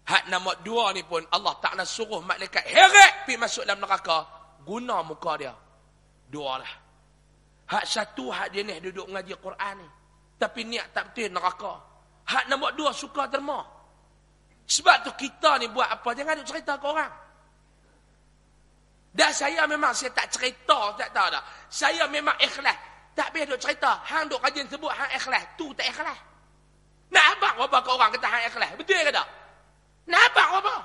Hak nombor 2 ni pun Allah Ta'ala suruh malaikat heret pergi masuk dalam neraka. Guna muka dia. 2 lah. Hak 1 hak dia ni duduk mengaji Quran ni. Tapi niat tak betul neraka. Hak nombor 2 suka derma. Sebab tu kita ni buat apa? Jangan duk cerita ke orang. Dah saya memang saya tak cerita, tak tahu dah. Saya memang ikhlas. Tak payah duk cerita. Hang duk rajin sebut hang ikhlas. Tu tak ikhlas. Nak abang apa ke orang kata hang ikhlas? Betul ke tak? Nak abang apa?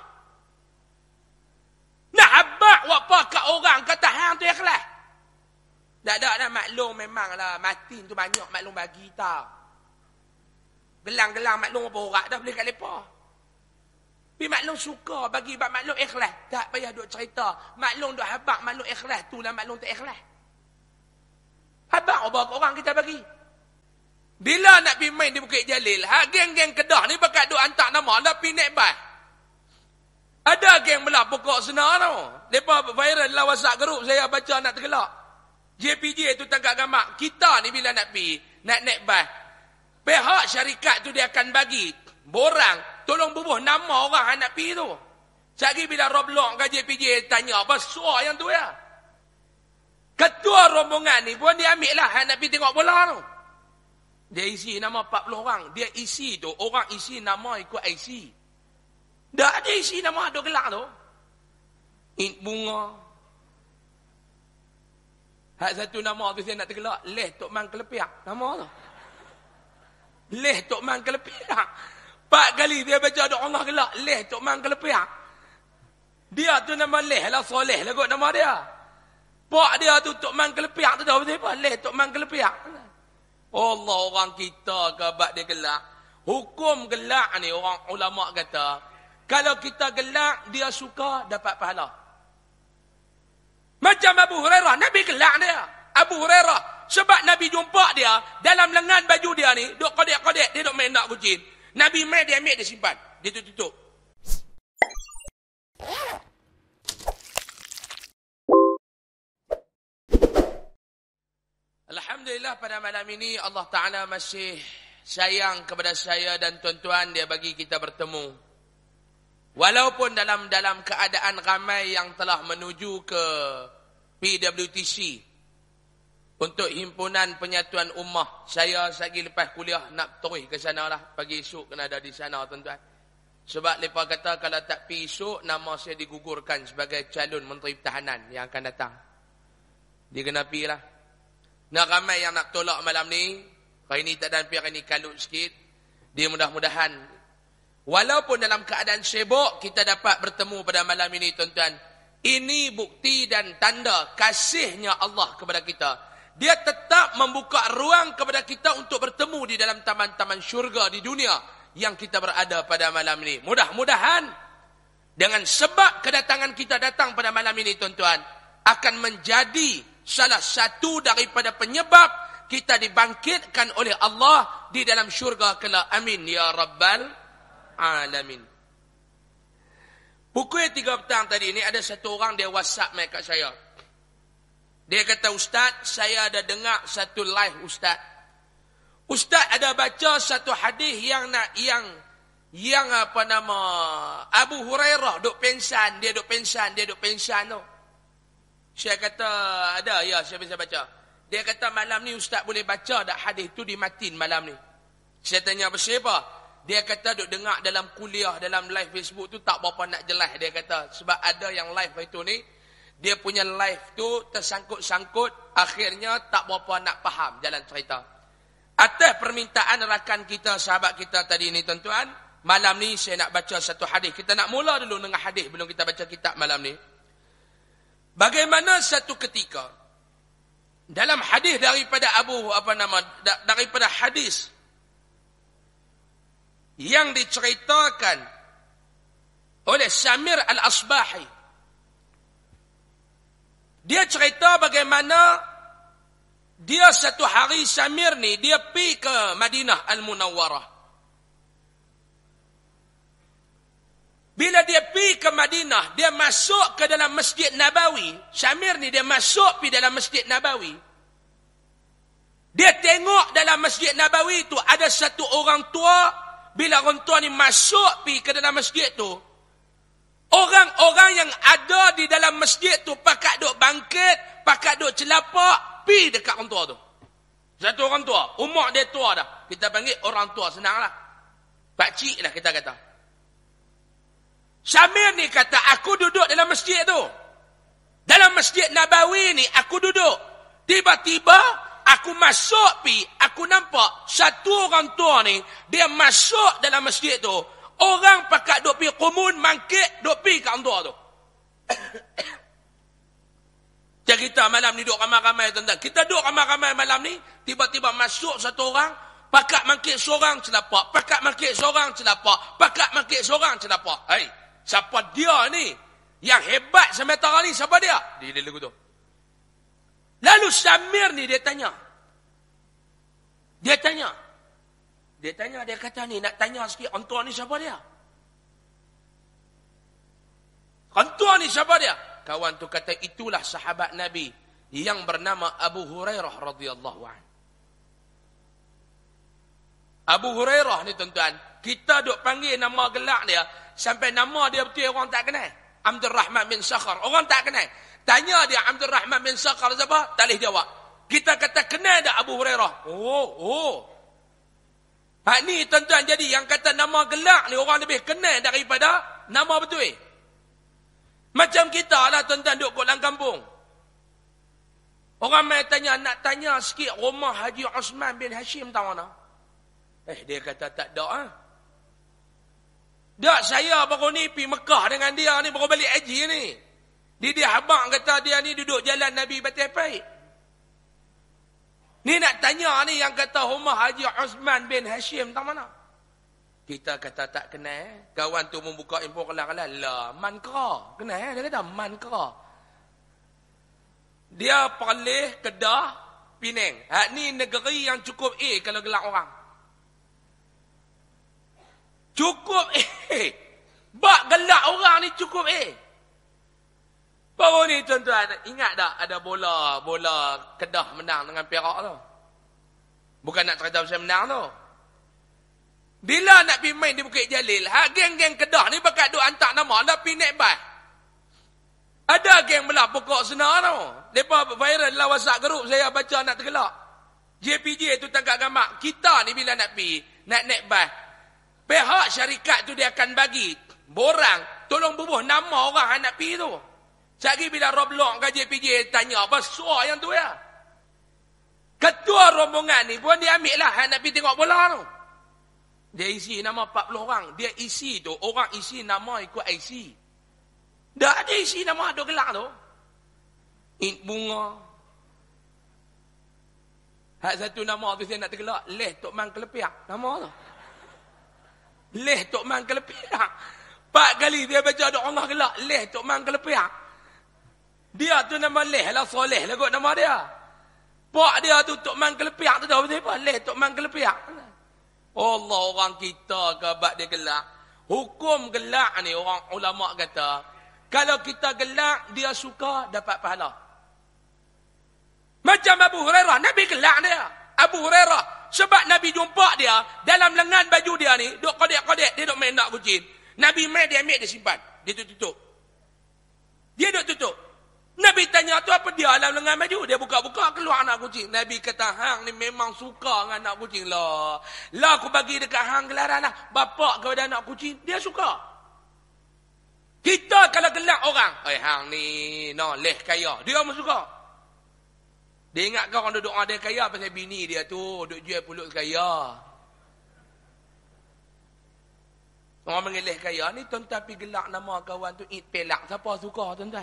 Nak abang apa ke orang kata hang tu ikhlas? Tak ada dah maklum memanglah. Mati tu banyak maklum bagi tau. Gelang-gelang maklum apa orang dah boleh kat lepa. Tapi maklum suka bagi bab maklum ikhlas. Tak payah duk cerita. Maklum duk habak maklum ikhlas. Itulah maklum tak ikhlas. Habak apa orang kita bagi. Bila nak pergi main di Bukit Jalil, geng-geng Kedah ni bakat duk hantar nama, dah pergi naik bas. Ada geng belah pokok senar tu. Mereka viral dalam WhatsApp group, saya baca nak tergelak. JPJ tu tangkap gambar. Kita ni bila nak pergi, nak naik bas. Pihak syarikat tu dia akan bagi borang, tolong bubuh nama orang yang nak pergi tu. Sekali bila Roblok ke JPJ tanya, apa suara yang tu ya? Ketua rombongan ni pun dia ambil lah yang nak pergi tengok bola tu. Dia isi nama 40 orang. Dia isi tu, orang isi nama ikut IC. Dah ada isi nama ada gelang tu. Bunga. Hak satu nama tu saya nak tergelak. Leh Tok Man Kelepiak. Nama tu. Leh Tok Man Kelepiak. 4 kali dia baca ada orang gelak. Leh Tok Man Kelepiak. Dia tu nama Leh lah Soleh lah kot nama dia. Pak dia tu Tok Man Kelepiak tu tahu apa? Leh Tok Man Kelepiak. Allah orang kita ke bab dia gelak. Hukum gelak ni orang ulama kata, kalau kita gelak dia suka dapat pahala. Macam Abu Hurairah, Nabi gelak dia. Abu Hurairah sebab Nabi jumpa dia dalam lengan baju dia ni, duk kodek-kodek, dia duk main nak kucing. Nabi main dia ambil dia simpan, dia tutup. Alhamdulillah pada malam ini Allah Ta'ala masih sayang kepada saya dan tuan-tuan, dia bagi kita bertemu. Walaupun dalam keadaan ramai yang telah menuju ke PWTC untuk Himpunan Penyatuan Ummah. Saya lagi lepas kuliah nak terus ke sana lah. Pagi esok kena ada di sana tuan-tuan. Sebab mereka kata kalau tak pergi esok, nama saya digugurkan sebagai calon Menteri Pertahanan yang akan datang. Dia kena pergi lah. Nak ramai yang nak tolak malam ni. Hari ni tak ada pergi, hari ni kalut sikit. Dia mudah-mudahan. Walaupun dalam keadaan sibuk, kita dapat bertemu pada malam ini tuan-tuan. Ini bukti dan tanda kasihnya Allah kepada kita. Dia tetap membuka ruang kepada kita untuk bertemu di dalam taman-taman syurga di dunia yang kita berada pada malam ini. Mudah-mudahan dengan sebab kedatangan kita datang pada malam ini tuan-tuan, akan menjadi salah satu daripada penyebab kita dibangkitkan oleh Allah di dalam syurga kelak. Amin ya rabbal alamin. Pukul 3 petang tadi ni ada satu orang dia WhatsApp mai kat saya. Dia kata, Ustaz, saya ada dengar satu live Ustaz. Ustaz ada baca satu hadis yang apa nama Abu Hurairah duk pensan, dia duk pensan tu. Saya kata, ada ya, saya bisa baca. Dia kata, malam ni Ustaz boleh baca tak hadis tu dimatin malam ni? Saya tanya, apa? Dia kata, duk dengar dalam kuliah, dalam live Facebook tu tak berapa nak jelas. Dia kata, sebab ada yang live itu ni, dia punya live tu tersangkut-sangkut, akhirnya tak berapa nak faham jalan cerita. Atas permintaan rakan kita, sahabat kita tadi ni tuan-tuan, malam ni saya nak baca satu hadis. Kita nak mula dulu dengan hadis belum kita baca kitab malam ni. Bagaimana satu ketika dalam hadis daripada daripada hadis yang diceritakan oleh Samir Al-Asbahi. Dia cerita bagaimana dia satu hari Samir ni dia pergi ke Madinah Al-Munawwarah. Bila dia pergi ke Madinah, dia masuk ke dalam Masjid Nabawi. Samir ni dia masuk pergi dalam Masjid Nabawi. Dia tengok dalam Masjid Nabawi itu ada satu orang tua bila orang tua ni masuk pi ke dalam masjid tu, orang-orang yang ada di dalam masjid tu pakat duk bangkit, pakat duk celapak, pi dekat orang tua tu. Satu orang tua, umur dia tua dah. Kita panggil orang tua, senanglah. Pakcik lah kita kata. Syamir ni kata, aku duduk dalam masjid tu. Dalam masjid Nabawi ni, aku duduk. Tiba-tiba, aku masuk pi, aku nampak satu orang tua ni, dia masuk dalam masjid tu. Orang pakat duk pi kumun, mangkit, duk pi kat orang tua tu. Cerita malam ni duk ramai-ramai tuan-tuan. Kita duk ramai-ramai malam ni, tiba-tiba masuk satu orang, pakat mangkit seorang celapak, pakat mangkit seorang celapak, pakat mangkit seorang celapak. Hai, siapa dia ni? Yang hebat sementara ni, siapa dia? Dia lagu tu. Lalu Syamir ni dia tanya, dia kata ni, nak tanya sikit, orang tua ni siapa dia? Orang tua ni siapa dia? Kawan tu kata, itulah sahabat Nabi yang bernama Abu Hurairah radhiyallahu anhu. Abu Hurairah ni tuan-tuan, kita duk panggil nama gelak dia, sampai nama dia betul orang tak kenal. Abdul Rahman bin Sakhar, orang tak kenal. Tanya dia Abdul Rahman bin Sakhar siapa? Tak boleh jawab. Kita kata kenal tak Abu Hurairah? Oh. Hak ni tuan-tuan, jadi yang kata nama gelak ni orang lebih kenal daripada nama betul. Macam kita lah tuan-tuan duduk kat dalam kampung. Orang main tanya, nak tanya sikit rumah Haji Osman bin Hashim tahu mana? Dia kata tak ada. Tak, saya baru ni pergi Mekah dengan dia ni, baru balik haji ni. Dia abang kata dia ni duduk jalan Nabi Batai Paik. Ni nak tanya ni yang kata rumah Haji Osman bin Hashim tahu mana? Kita kata tak kenal. Kawan tu membuka info kelang-kelang. Lah, Mankara. Kenal? Dia kata Mankara. Dia Perlis, Kedah, Penang. Ni negeri yang cukup A kalau gelak orang. Cukup A. Bak gelak orang ni cukup A. Baru ni tuan-tuan, ingat tak ada bola Kedah menang dengan Perak tu? Bukan nak cerita pasal menang tu. Bila nak pergi main di Bukit Jalil, geng-geng Kedah ni bakal duk hantar nama, nak pergi naik bas. Ada geng belah pokok senar tu. Mereka viral dalam WhatsApp group, saya baca nak tergelak. JPJ tu tangkap gambar. Kita ni bila nak pergi, nak naik bas, pihak syarikat tu dia akan bagi borang, tolong bubuh nama orang yang nak pergi tu. Sekali bila Roblok ke JPJ tanya, apa suar yang tu ya? Ketua rombongan ni pun dia ambil lah yang nak pergi tengok bola tu. Dia isi nama 40 orang. Dia isi tu, orang isi nama ikut IC. Dah dia isi nama ada gelak tu. Bunga. Hak satu nama tu saya nak tergelak. Leh Tok Man Kelepiak. Nama tu. Leh Tok Man Kelepiak. 4 kali dia baca doa Allah gelak. Leh Tok Man Kelepiak. Dia tu nama Leh lah Soleh lah kot nama dia. Pak dia tu Tok Man Kelepiak tu tahu apa? Leh Tok Man Kelepiak. Allah, orang kita kabat dia gelak. Hukum gelak ni orang ulama kata, kalau kita gelak dia suka dapat pahala. Macam Abu Hurairah, Nabi gelak dia. Abu Hurairah sebab Nabi jumpa dia dalam lengan baju dia ni, duk kodek-kodek, dia duk main nak kucing. Nabi main dia ambil dia simpan, dia tutup. Dia duk tutup. Nabi tanya tu apa dia dalam lengan baju? Dia buka-buka keluar anak kucing. Nabi kata, hang ni memang suka dengan anak kucing lah. Lah aku bagi dekat hang gelaran lah. Bapak kepada anak kucing, dia suka. Kita kalau gelak orang, hang ni leh kaya. Dia pun suka. Dia ingat kau orang duduk ada kaya pasal bini dia tu duduk jual pulut kaya. Orang panggil leh kaya ni tuan-tuan pergi gelak nama kawan tu Eid Pelak. Siapa suka tuan-tuan?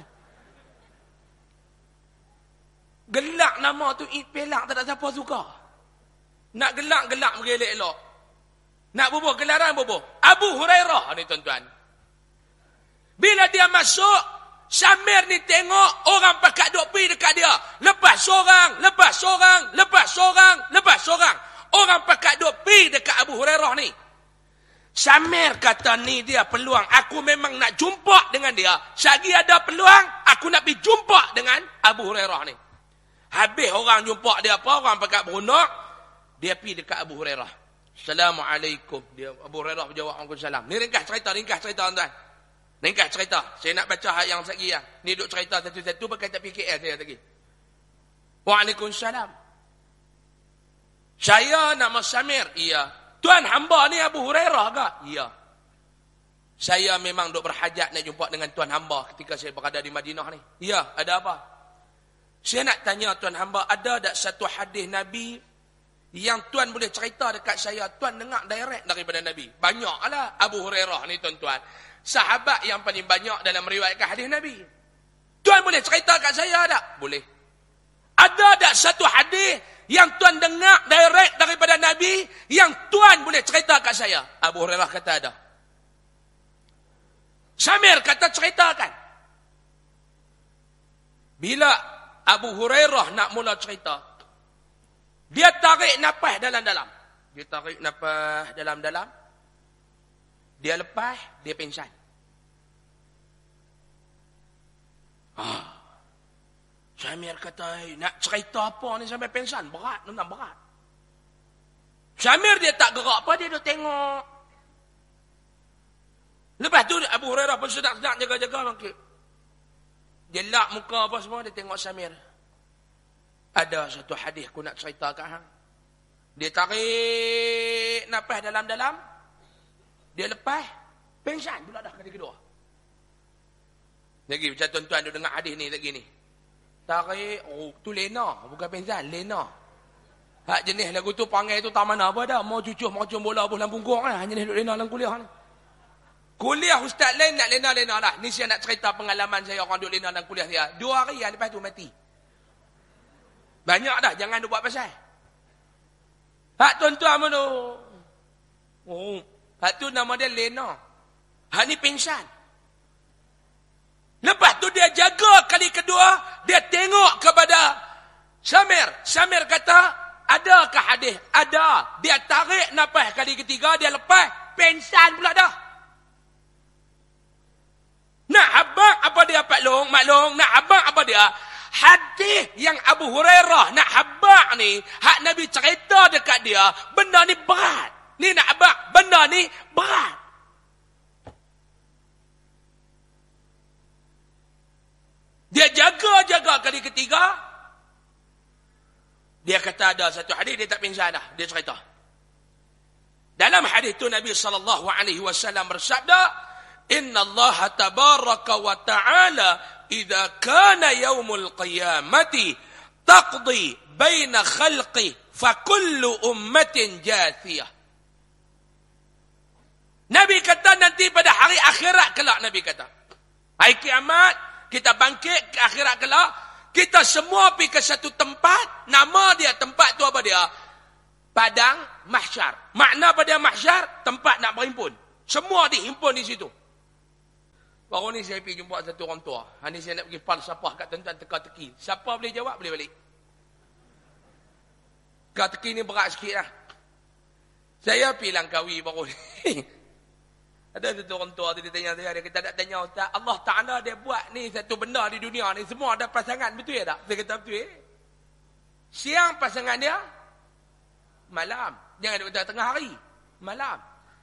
Gelak nama tu Eid Pelak, tak ada siapa suka. Nak gelak mengelak-elok. Nak bubuh gelaran bubuh. Abu Hurairah ni tuan-tuan. Bila dia masuk, Syamir ni tengok orang pakat duk pergi dekat dia. Lepas seorang. Orang pakat duk pergi dekat Abu Hurairah ni. Syamir kata ni dia peluang. Aku memang nak jumpa dengan dia. Selagi ada peluang, aku nak pergi jumpa dengan Abu Hurairah ni. Habis orang jumpa dia apa? Orang pakat berunak. Dia pergi dekat Abu Hurairah. Assalamualaikum. Dia Abu Hurairah berjawab Waalaikumsalam. Ni ringkas cerita tuan-tuan. Ringkas cerita. Saya nak baca hak yang lagi ya. Ni duk cerita satu-satu berkaitan PKL saya lagi. Waalaikumsalam. Saya nama Samir. Iya. Tuan hamba ni Abu Hurairah ke? Iya. Saya memang duk berhajat nak jumpa dengan tuan hamba ketika saya berada di Madinah ni. Iya, ada apa? Saya nak tanya tuan hamba, ada tak satu hadis Nabi yang tuan boleh cerita dekat saya, tuan dengar direct daripada Nabi? Banyaklah Abu Hurairah ni tuan-tuan. Sahabat yang paling banyak dalam meriwayatkan hadis Nabi. Tuan boleh cerita kat saya tak? Boleh. Ada tak satu hadis yang tuan dengar direct daripada Nabi yang tuan boleh cerita kat saya? Abu Hurairah kata ada. Samir kata ceritakan. Bila Abu Hurairah nak mula cerita, dia tarik nafas dalam-dalam. Dia tarik nafas dalam-dalam. Dia lepas, dia pingsan. Samir kata, nak cerita apa ni sampai pingsan? Berat, tentang berat. Samir dia tak gerak apa, dia duduk tengok. Lepas tu Abu Hurairah pun sedang-sedang jaga-jaga bangkit. Dia lap muka apa semua, dia tengok Samir. Ada satu hadis aku nak cerita kat hang. Dia tarik nafas dalam-dalam. Dia lepas, pingsan pula dah kali kedua. Lagi macam tuan-tuan duk dengar hadis ni lagi ni. Tarik, oh tu lena, bukan pingsan, lena. Hak jenis lagu tu panggil tu tak mana apa dah. Mau cucuh macam bola dalam punggung lah. Jenis duk lena dalam kuliah ni. Kuliah ustaz lain nak lena-lena lah. Ni saya nak cerita pengalaman saya orang duk lena dalam kuliah dia. 2 hari yang lepas tu mati. Banyak dah, jangan duk buat pasal. Hak tuan-tuan mana? Oh, hak tu nama dia lena. Hak ni pingsan. Lepas tu dia jaga kali kedua, dia tengok kepada Samir. Samir kata, adakah hadis? Ada. Dia tarik nafas kali ketiga, dia lepas, pingsan pula dah. Nak abang apa dia Pak Long? Maklong, nak abang apa dia? Hadis yang Abu Hurairah nak habaq ni, hak Nabi cerita dekat dia, benda ni berat. Ni nak habaq, benda ni berat. Dia jaga-jaga kali ketiga. Dia kata ada satu hadis, dia tak pingsan dah. Dia cerita. Dalam hadis tu Nabi SAW bersabda, Inna Allah tabaraka wa ta'ala idza kana yaumul qiyamati taqdi baina khalqi fa kullu ummatin jathiyah. Nabi kata nanti pada hari akhirat kelak, Nabi kata. Hari kiamat, kita bangkit ke akhirat kelak, kita semua pergi ke satu tempat, nama dia tempat tu apa dia? Padang mahsyar. Makna padang mahsyar, tempat nak berhimpun. Semua dihimpun di situ. Baru ni saya pergi jumpa satu orang tua. Ini saya nak pergi falsafah kat tuan-tuan teka-teki. Siapa boleh jawab, boleh balik. Teka-teki ni berat sikit lah. Saya pergi Langkawi baru ni. Ada satu orang tua tu dia tanya saya, dia kata tak tanya Ustaz, Allah Ta'ala dia buat ni satu benda di dunia ni, semua ada pasangan, betul ya tak? Saya kata betul ya. Siang pasangan dia, malam. Jangan duduk tengah hari, malam.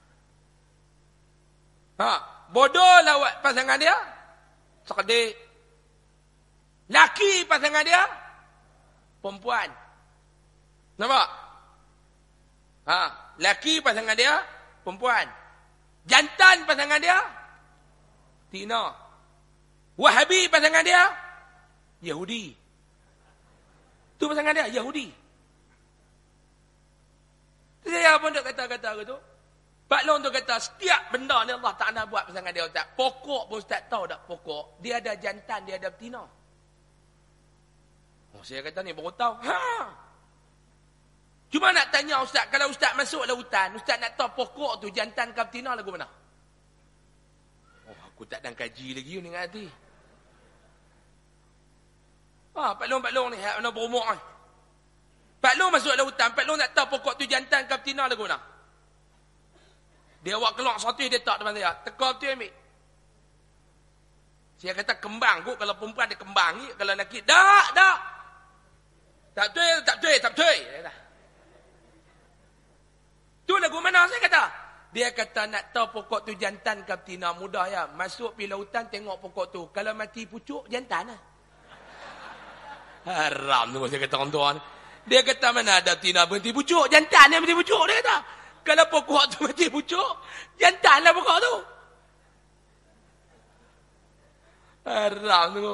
Bodoh lawat pasangan dia, cerdik. Laki pasangan dia, perempuan. Nampak? Laki pasangan dia, perempuan. Jantan pasangan dia, Tina. Wahabi pasangan dia, Yahudi. Tu pasangan dia, Yahudi. Saya pun tak kata-kata gitu. Pak Long tu kata, setiap benda ni Allah Ta'ala buat pasangan dia, Ustaz. Pokok pun Ustaz tahu tak pokok. Dia ada jantan, dia ada betina. Saya kata ni baru tahu. Cuma nak tanya Ustaz, kalau Ustaz masuk lautan, Ustaz nak tahu pokok tu jantan ke betina lagu mana? Aku tak dan kaji lagi ni dengan hati. Pak Long ni, mana berumur ni. Pak Long masuk lautan, Pak Long nak tahu pokok tu jantan ke betina lagu mana? Dia awak keluar satu, dia tak depan saya. Teka betul ambil. Saya kata kembang kot, kalau perempuan dia kembang ni, kalau lelaki, tak. Tak betul. Tu lagu mana saya kata? Dia kata nak tahu pokok tu jantan ke betina, mudah ya. Masuk pergi lautan tengok pokok tu. Kalau mati pucuk, jantan lah. Haram tu saya kata orang tuan. Dia kata mana ada betina berhenti pucuk, jantan yang berhenti pucuk. Dia kata. Kalau pokok tu mati pucuk, jantan lah pokok tu. Haram tu.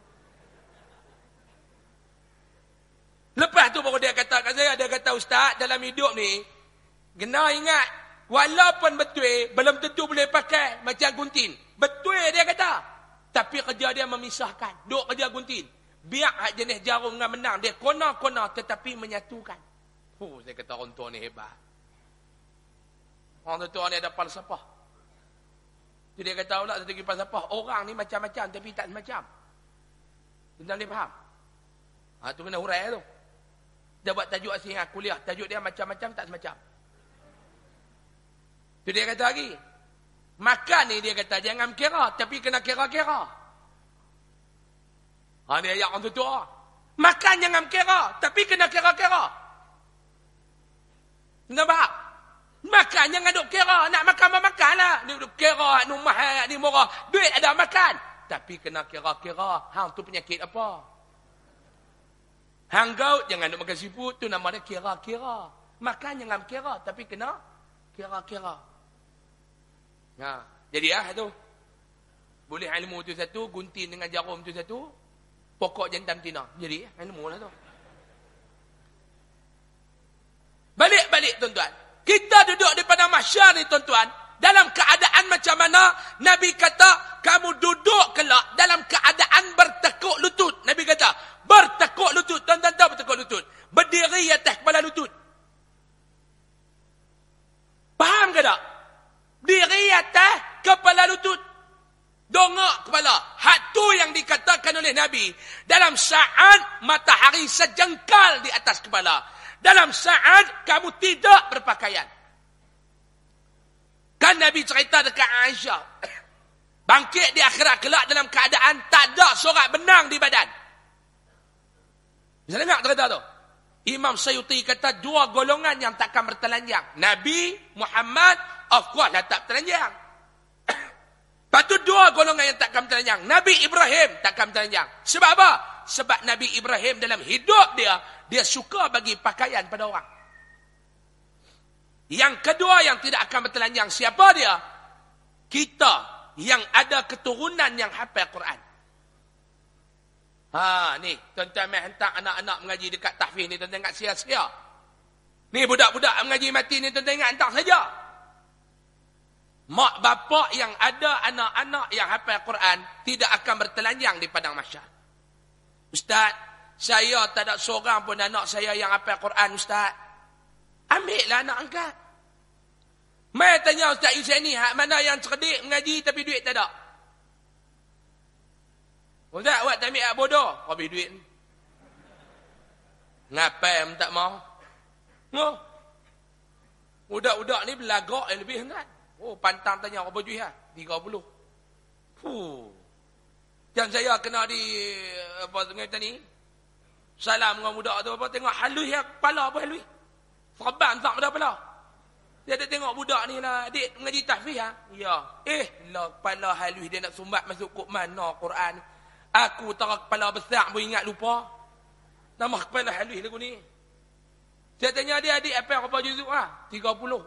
Lepas tu baru dia kata kat saya, dia kata ustaz dalam hidup ni, kena ingat, walaupun betul, belum tentu boleh pakai macam gunting. Betul dia kata. Tapi kerja dia memisahkan. Duk kerja gunting. Biar hak jenis jarum dengan menang. Dia kona-kona tetapi menyatukan. Saya kata orang tua ni hebat. Orang tua ni ada falsafah. Jadi dia kata pula satu lagi falsafah. Orang ni macam-macam tapi tak semacam. Tentang dia faham? Tu kena hurai tu. Dia buat tajuk asing kuliah. Tajuk dia macam-macam tak semacam. Tu dia kata lagi. Makan ni dia kata jangan kira. Tapi kena kira-kira. Ni ayat orang tua. Makan jangan kira. Tapi kena kira-kira. Nampak? Makan jangan duk kira. Nak makan makan lah. Dia duk kira. Ni mahal. Ni murah. Duit ada makan. Tapi kena kira-kira. Hang tu penyakit apa? Hanggaut jangan duk makan siput. Tu nama dia kira-kira. Makan jangan kira. Tapi kena kira-kira. Jadi tu. Boleh ilmu tu satu. Gunting dengan jarum tu satu. Pokok jantan betina. Jadi ilmu lah tu. Balik-balik tuan-tuan. Kita duduk di padang mahsyar ni tuan-tuan. Dalam keadaan macam mana Nabi kata kamu duduk kelak dalam keadaan bertekuk lutut. Nabi kata bertekuk lutut. Tuan-tuan tahu bertekuk lutut. Berdiri atas kepala lutut. Faham ke tak? Diri atas kepala lutut. Dongak kepala. Hak tu yang dikatakan oleh Nabi. Dalam saat matahari sejengkal di atas kepala. Dalam saat kamu tidak berpakaian. Kan Nabi cerita dekat Aisyah. Bangkit di akhirat kelak dalam keadaan tak ada sorak benang di badan. Bisa dengar cerita tu? Imam Sayuti kata dua golongan yang takkan bertelanjang. Nabi Muhammad, of course lah tak bertelanjang. Lepas tu dua golongan yang takkan bertelanjang. Nabi Ibrahim takkan bertelanjang. Sebab apa? Sebab Nabi Ibrahim dalam hidup dia suka bagi pakaian pada orang. Yang kedua yang tidak akan bertelanjang, siapa dia? Kita yang ada keturunan yang hafal Quran. Ni, tuan-tuan mai hantar anak-anak mengaji dekat tahfiz ni, tuan-tuan ingat sia-sia. Ni budak-budak mengaji mati ni, tuan-tuan ingat hantar saja. Mak bapak yang ada anak-anak yang hafal Quran tidak akan bertelanjang di padang mahsyar. Ustaz, saya tak ada seorang pun anak saya yang hafal Quran, Ustaz. Ambillah anak angkat. Mai tanya Ustaz Yusuf ni, hak mana yang cerdik mengaji tapi duit tak ada? Ustaz, awak tak ambil hak bodoh. Habis duit ni. Ngapai tak mau? Budak-budak ni belagak yang lebih hangat. Pantang tanya apa duit lah? 30. Jam saya kena di apa kata ni? Salam dengan budak tu apa tengok halus ya kepala apa halus. Serban tak pada kepala. Dia ada tengok budak ni lah, adik mengaji tahfiz ha? Ya. Lah kepala halus dia nak sumbat masuk kok mana Quran. Aku tarak kepala besar pun ingat lupa. Nama kepala halus lagu ni. Saya tanya dia, adik apa berapa juzuk ah? 30.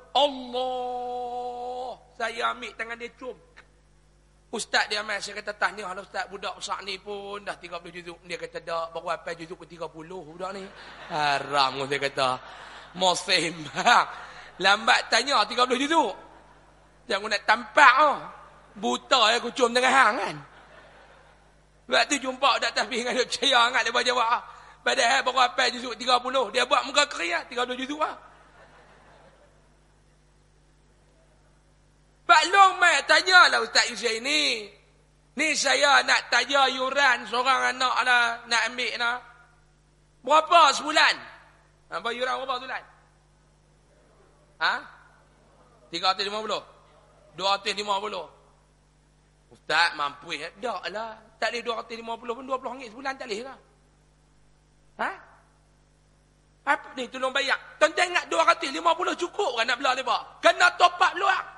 Allah. Saya ambil tangan dia cium. Ustaz dia mai, saya kata tahniah lah ustaz, budak besar ni pun dah 30 juzuk. Dia kata dak, baru apa juzuk ke 30 budak ni. Haram saya kata. Mosim. Lambat tanya 30 juzuk. Jangan nak tampak buta aku cium tengah hang kan. Sebab tu jumpa dak tahfiz dengan dia percaya sangat dia buat jawab. Padahal baru apa juzuk 30. Dia buat muka kering 30 juzuk ah. Pak Long mai tanyalah Ustaz Yusuf ini. Ni saya nak tanya yuran seorang anak lah nak ambil lah. Berapa sebulan? Apa yuran berapa sebulan? 350. 250. Ustaz mampu ya? Tak lah. Tak boleh 250 pun 20 ringgit sebulan tak boleh lah. Apa ni tolong bayar? Tuan-tuan ingat 250 cukup kan nak belah lepas? Kena top up peluang.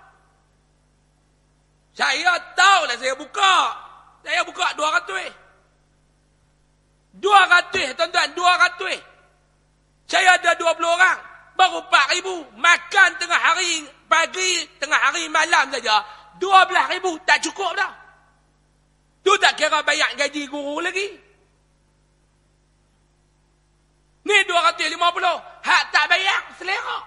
Saya tahu lah saya buka. Saya buka 200. 200 tuan-tuan, 200. Saya ada 20 orang. Baru 4,000. Makan tengah hari, pagi, tengah hari, malam saja. 12,000 tak cukup dah. Tu tak kira bayar gaji guru lagi. Ni 250. Hak tak bayar, selera.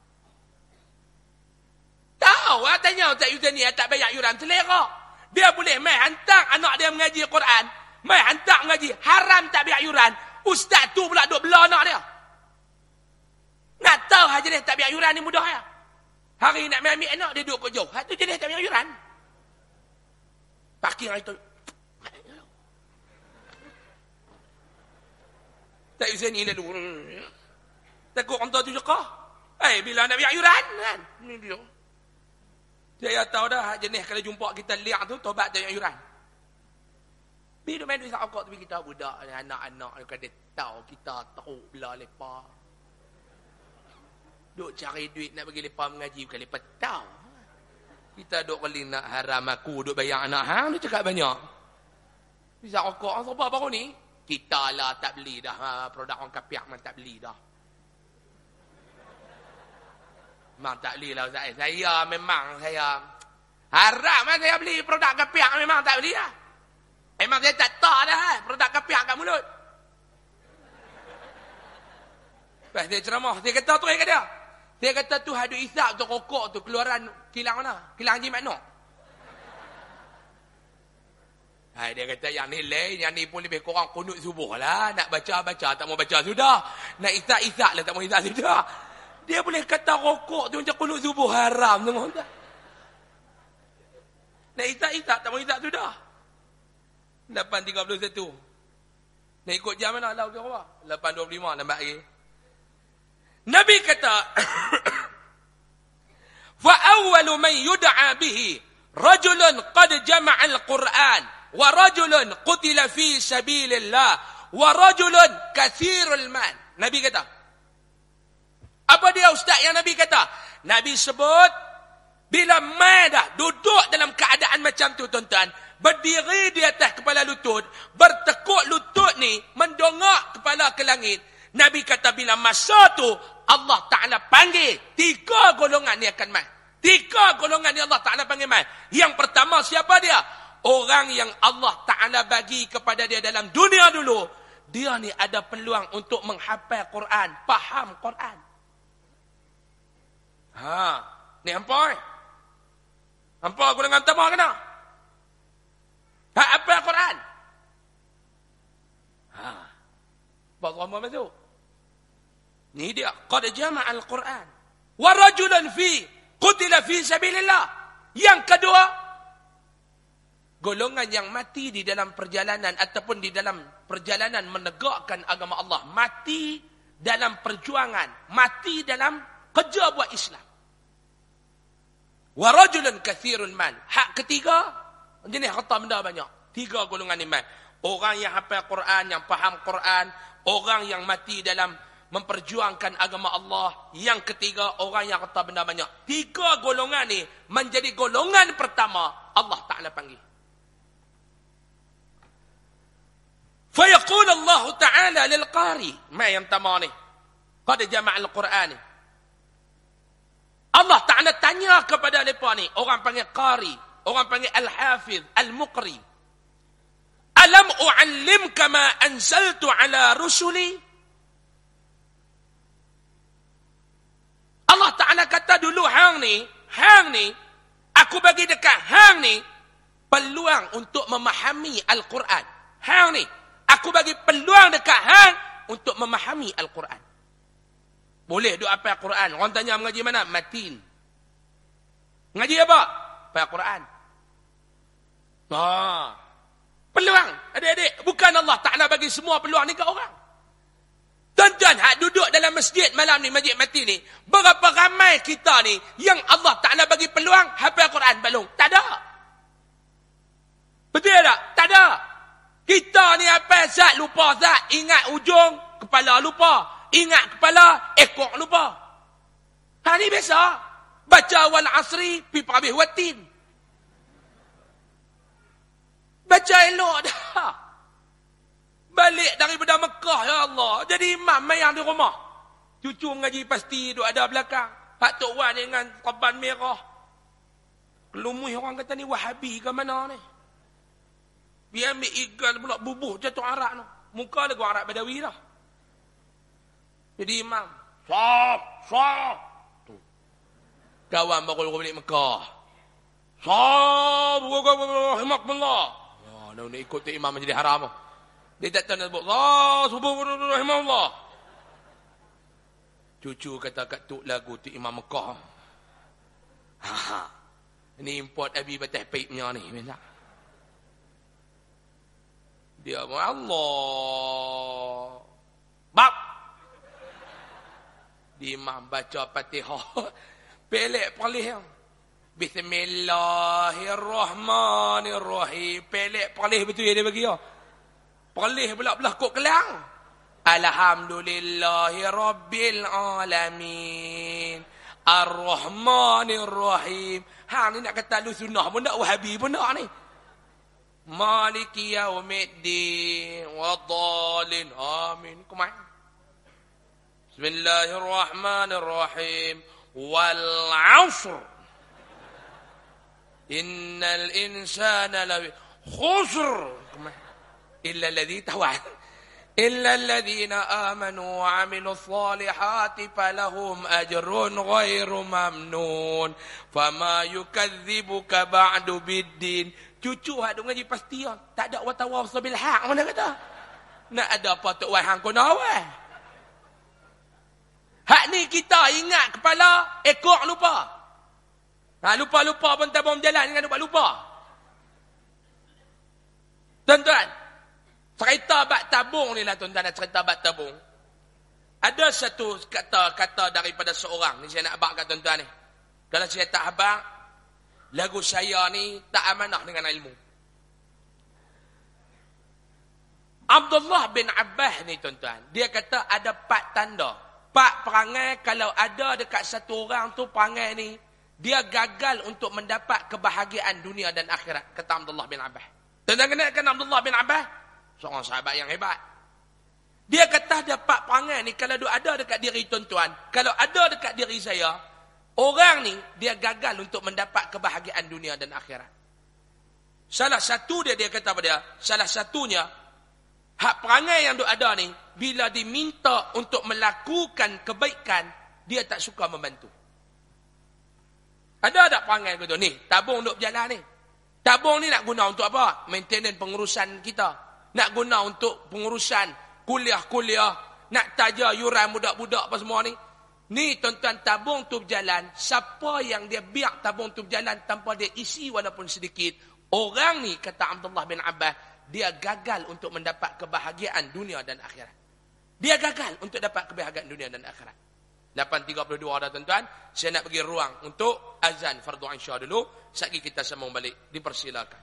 Tahu lah tanya Ustaz Yusuf ni tak bayar yuran, selera. Dia boleh main hantar anak dia mengaji Quran. Main hantar mengaji. Haram tak bayar yuran. Ustaz tu pula duk belah anak dia. Nak tahu hak jenis tak bayar yuran ni mudah ya. Hari nak main ambil anak dia duduk kat jauh. Hak tu jenis tak bayar yuran. Parking hari tu. Tak Yusuf ni lalu. Takut orang tu cekah. Bila nak bayar yuran kan. Ni dia. Saya tahu dah jenis kalau jumpa kita liak tu tobat tak bayar yuran. Bila main duit sakak tu kita budak anak-anak dia tahu kita tahu belah lepas. Duk cari duit nak bagi lepas mengaji bukan lepas tahu. Kita duk kali nak haram aku duk bayar anak hang dia cakap banyak. Bisa rokok apa baru ni? Kita lah tak beli dah produk orang kapiak memang tak beli dah. Memang tak beli lah Ustaz. Saya memang harap saya beli produk kapiak memang tak beli lah. Memang saya tak tahu dah produk kapiak kat mulut. Lepas dia ceramah. Dia kata tu yang kata dia. Dia kata tu hadut isap tu rokok tu keluaran kilang mana? Kilang Haji Maknok. Dia kata yang ni lain. Yang ni pun lebih kurang kunut subuh lah. Nak baca-baca tak mau baca sudah. Nak isap-isap lah tak mau isap sudah. Dia boleh kata rokok tu macam kunut subuh haram tu. Nak isap-isap tak mau isap sudah. 8.31. Nak ikut jam mana? Lau ke apa? 8.25 nampak lagi. Nabi kata, fa awwalu man yud'a bihi rajulun qad jama'a al-Qur'an wa rajulun qutila fi sabilillah wa rajulun katsirul mal. Nabi kata. Apa dia ustaz yang Nabi kata? Nabi sebut bila mai dah duduk dalam keadaan macam tu tuan-tuan, berdiri di atas kepala lutut, bertekuk lutut ni mendongak kepala ke langit. Nabi kata bila masa tu Allah Ta'ala panggil 3 golongan ni akan mai. 3 golongan ni Allah Ta'ala panggil mai. Yang pertama siapa dia? Orang yang Allah Ta'ala bagi kepada dia dalam dunia dulu. Dia ni ada peluang untuk menghafal Quran, faham Quran. Ni hampa hampa golongan pertama kena. Hafal Quran. Bagaimana masuk? Ni dia qad jama'a al-Quran wa rajulan qutila fi sabilillah. Yang kedua, golongan yang mati di dalam perjalanan ataupun di dalam perjalanan menegakkan agama Allah, mati dalam perjuangan, mati dalam kerja buat Islam. Wa rajulun katsirul mal. Hak ketiga, jenis harta benda banyak. 3 golongan iman. Orang yang hafal Quran, yang faham Quran, orang yang mati dalam memperjuangkan agama Allah. Yang ketiga, orang yang harta benda banyak. 3 golongan ni menjadi golongan pertama Allah Ta'ala panggil. Fayaqul Allah Ta'ala lil qari. Mai yang pertama ni. Qad jama'a al-Quran ni. Allah Ta'ala tanya kepada mereka ni. Orang panggil qari. Orang panggil al-hafiz, al-muqri. Alam u'allimka ma anzaltu ala rusuli. Allah Ta'ala kata dulu hang ni, aku bagi dekat hang ni peluang untuk memahami Al-Quran. Hang ni, aku bagi peluang dekat hang untuk memahami Al-Quran. Boleh duk hafal Al-Quran. Orang tanya mengaji mana? Matin. Mengaji apa? Hafal Al-Quran. Peluang. Adik-adik, bukan Allah Ta'ala bagi semua peluang ni kat orang. Tuan-tuan, hak duduk dalam masjid malam ni, masjid mati ni, berapa ramai kita ni yang Allah Ta'ala bagi peluang hafal Quran balung? Tak ada. Betul tak? Tak ada. Kita ni hafal zat, lupa zat, ingat ujung, kepala lupa. ingat kepala, ekor lupa. Ni biasa. Baca wal asri, pi habis watin. Baca elok dah. Balik daripada Mekah, ya Allah. Jadi imam mayang di rumah. Cucu mengaji pasti duduk ada belakang. Pak Tok Wan dengan korban merah. Kelumui orang kata ni Wahabi ke mana ni? Dia ambil ikan pula bubuh jatuh arak tu. Muka lagu arak Badawi dah. Jadi imam. Saf. Kawan baru balik Mekah. Saf. Rahimahullah. Nak ikut tu imam menjadi haram. Dia tak tahu nak sebut. Rahimahullah. Cucu kata kat tu lagu tu imam Mekah. Ini import Abi Batah Paip punya ni. Dia Allah. Bab. Di imam baca Fatihah. Pelek perlih. Bismillahirrahmanirrahim. Pelek perlih betul dia bagi. Perlih pula belah kok kelang. Alhamdulillahi rabbil alamin. Ar-Rahmanir-Rahim. Ni nak kata lu sunnah pun tak, Wahabi pun tak ni. Maliki yaumiddin waddallin amin. Kumai. Bismillahirrahmanirrahim. Wal 'ashr. Innal insana lafi khusr. Illa alladhi tawad. Illa alladhina amanu wa 'amilus salihati falahum ajrun ghairu mamnun. Fama yukadzibuka ba'du biddin. Cucu hak duk ngaji pasti tak ada watawassul bil haq mana kata. Nak ada apa Tok Wan hang kono awal. Hak ni kita ingat kepala, ekor lupa. Lupa-lupa pun tabung jalan dengan lupa-lupa. Tuan-tuan, cerita bab tabung ni lah tuan-tuan, cerita bab tabung. Ada satu kata daripada seorang, ni saya nak abang kat tuan-tuan ni. Kalau saya tak abang, lagu saya ni tak amanah dengan ilmu. Abdullah bin Abbas ni tuan-tuan, dia kata ada 4 tanda. 4 perangai kalau ada dekat satu orang tu perangai ni, dia gagal untuk mendapat kebahagiaan dunia dan akhirat, kata Abdullah bin Abbas. Tuan-tuan kenalkan Abdullah bin Abbas? Seorang sahabat yang hebat. Dia kata ada 4 perangai ni kalau ada dekat diri tuan-tuan, kalau ada dekat diri saya, orang ni dia gagal untuk mendapat kebahagiaan dunia dan akhirat. Salah satu dia kata pada dia, salah satunya hak perangai yang ada ni, bila diminta untuk melakukan kebaikan, dia tak suka membantu. Ada tak perangai gitu? Ni, tabung duk berjalan ni. Tabung ni nak guna untuk apa? Maintenance pengurusan kita. Nak guna untuk pengurusan kuliah-kuliah. Nak taja yuran budak-budak apa semua ni. Ni tuan-tuan, tabung tu berjalan. Siapa yang dia biar tabung tu berjalan tanpa dia isi walaupun sedikit. Orang ni, kata Abdullah bin Abbas, dia gagal untuk mendapat kebahagiaan dunia dan akhirat. Dia gagal untuk dapat kebahagiaan dunia dan akhirat. 8.32 dah tuan-tuan. Saya nak bagi ruang untuk azan fardu insya dulu. Sekali kita sambung balik. Dipersilakan.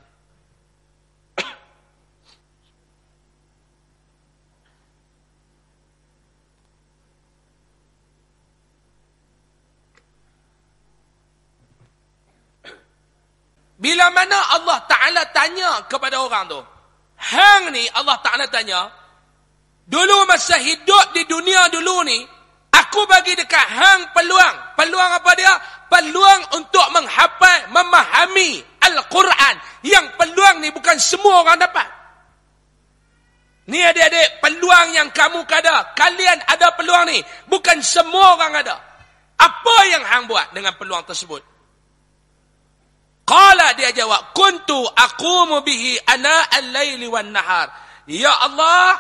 Bila mana Allah Ta'ala tanya kepada orang tu, hang ni Allah Ta'ala tanya, dulu masa hidup di dunia dulu ni, aku bagi dekat hang peluang. Peluang apa dia? Peluang untuk menghafal, memahami Al-Quran. Yang peluang ni bukan semua orang dapat. Ni adik-adik, peluang yang kamu ada. Kalian ada peluang ni. Bukan semua orang ada. Apa yang hang buat dengan peluang tersebut? Qala, dia jawab, kuntu aqumu bihi ana al-laili wan nahar. Ya Allah,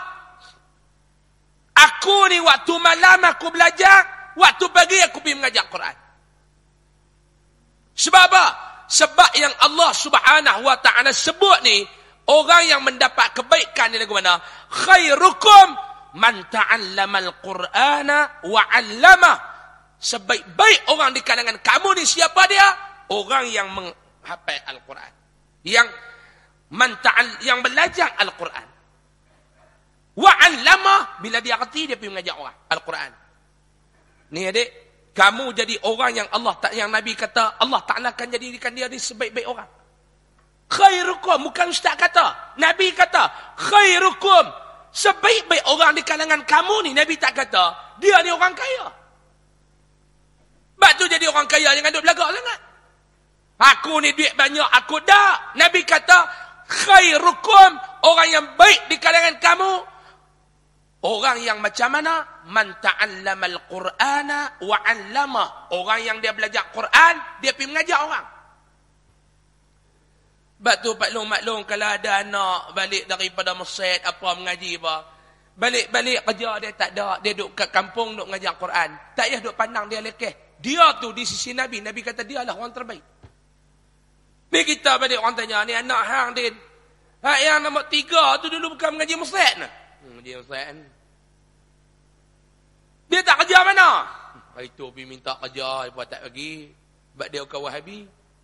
aku ni waktu malam aku belajar, waktu pagi aku pergi mengajar Quran. Sebab apa? Sebab yang Allah Subhanahu wa ta'ala sebut ni, orang yang mendapat kebaikan ni lagu mana? Khairukum man ta'allamal Qur'ana wa 'allamah. Sebaik-baik orang di kalangan kamu ni siapa dia? Orang yang menghafal Al-Quran. Yang belajar Al-Quran. Wa'allama, bila dia reti dia pergi mengajar orang Al-Quran. Ni adik, kamu jadi orang yang yang Nabi kata Allah Ta'ala akan jadikan dia ni sebaik-baik orang. Khairukum, bukan ustaz kata, Nabi kata khairukum, sebaik-baik orang di kalangan kamu ni. Nabi tak kata dia ni orang kaya. Sebab tu jadi orang kaya jangan duk belagak sangat. Aku ni duit banyak, aku dah. Nabi kata khairukum, orang yang baik di kalangan kamu, orang yang macam mana? Man ta'allama al-Qur'ana wa 'allamah. Orang yang dia belajar Quran, dia pergi mengajar orang. Sebab tu maklum kalau ada anak balik daripada masjid apa mengaji apa, balik kerja dia tak ada, dia duduk kat kampung duduk mengajar Quran. Tak payah duduk pandang dia lekeh. Dia tu di sisi Nabi kata dia lah orang terbaik. Ni kita balik orang tanya, ni anak hang din. Hak yang nombor 3 tu dulu bukan mengaji masjid nah. Mengaji masjid. Dia tak kerja mana? Itu pergi minta kerja, dia tak bagi. Sebab dia bukan Wahabi.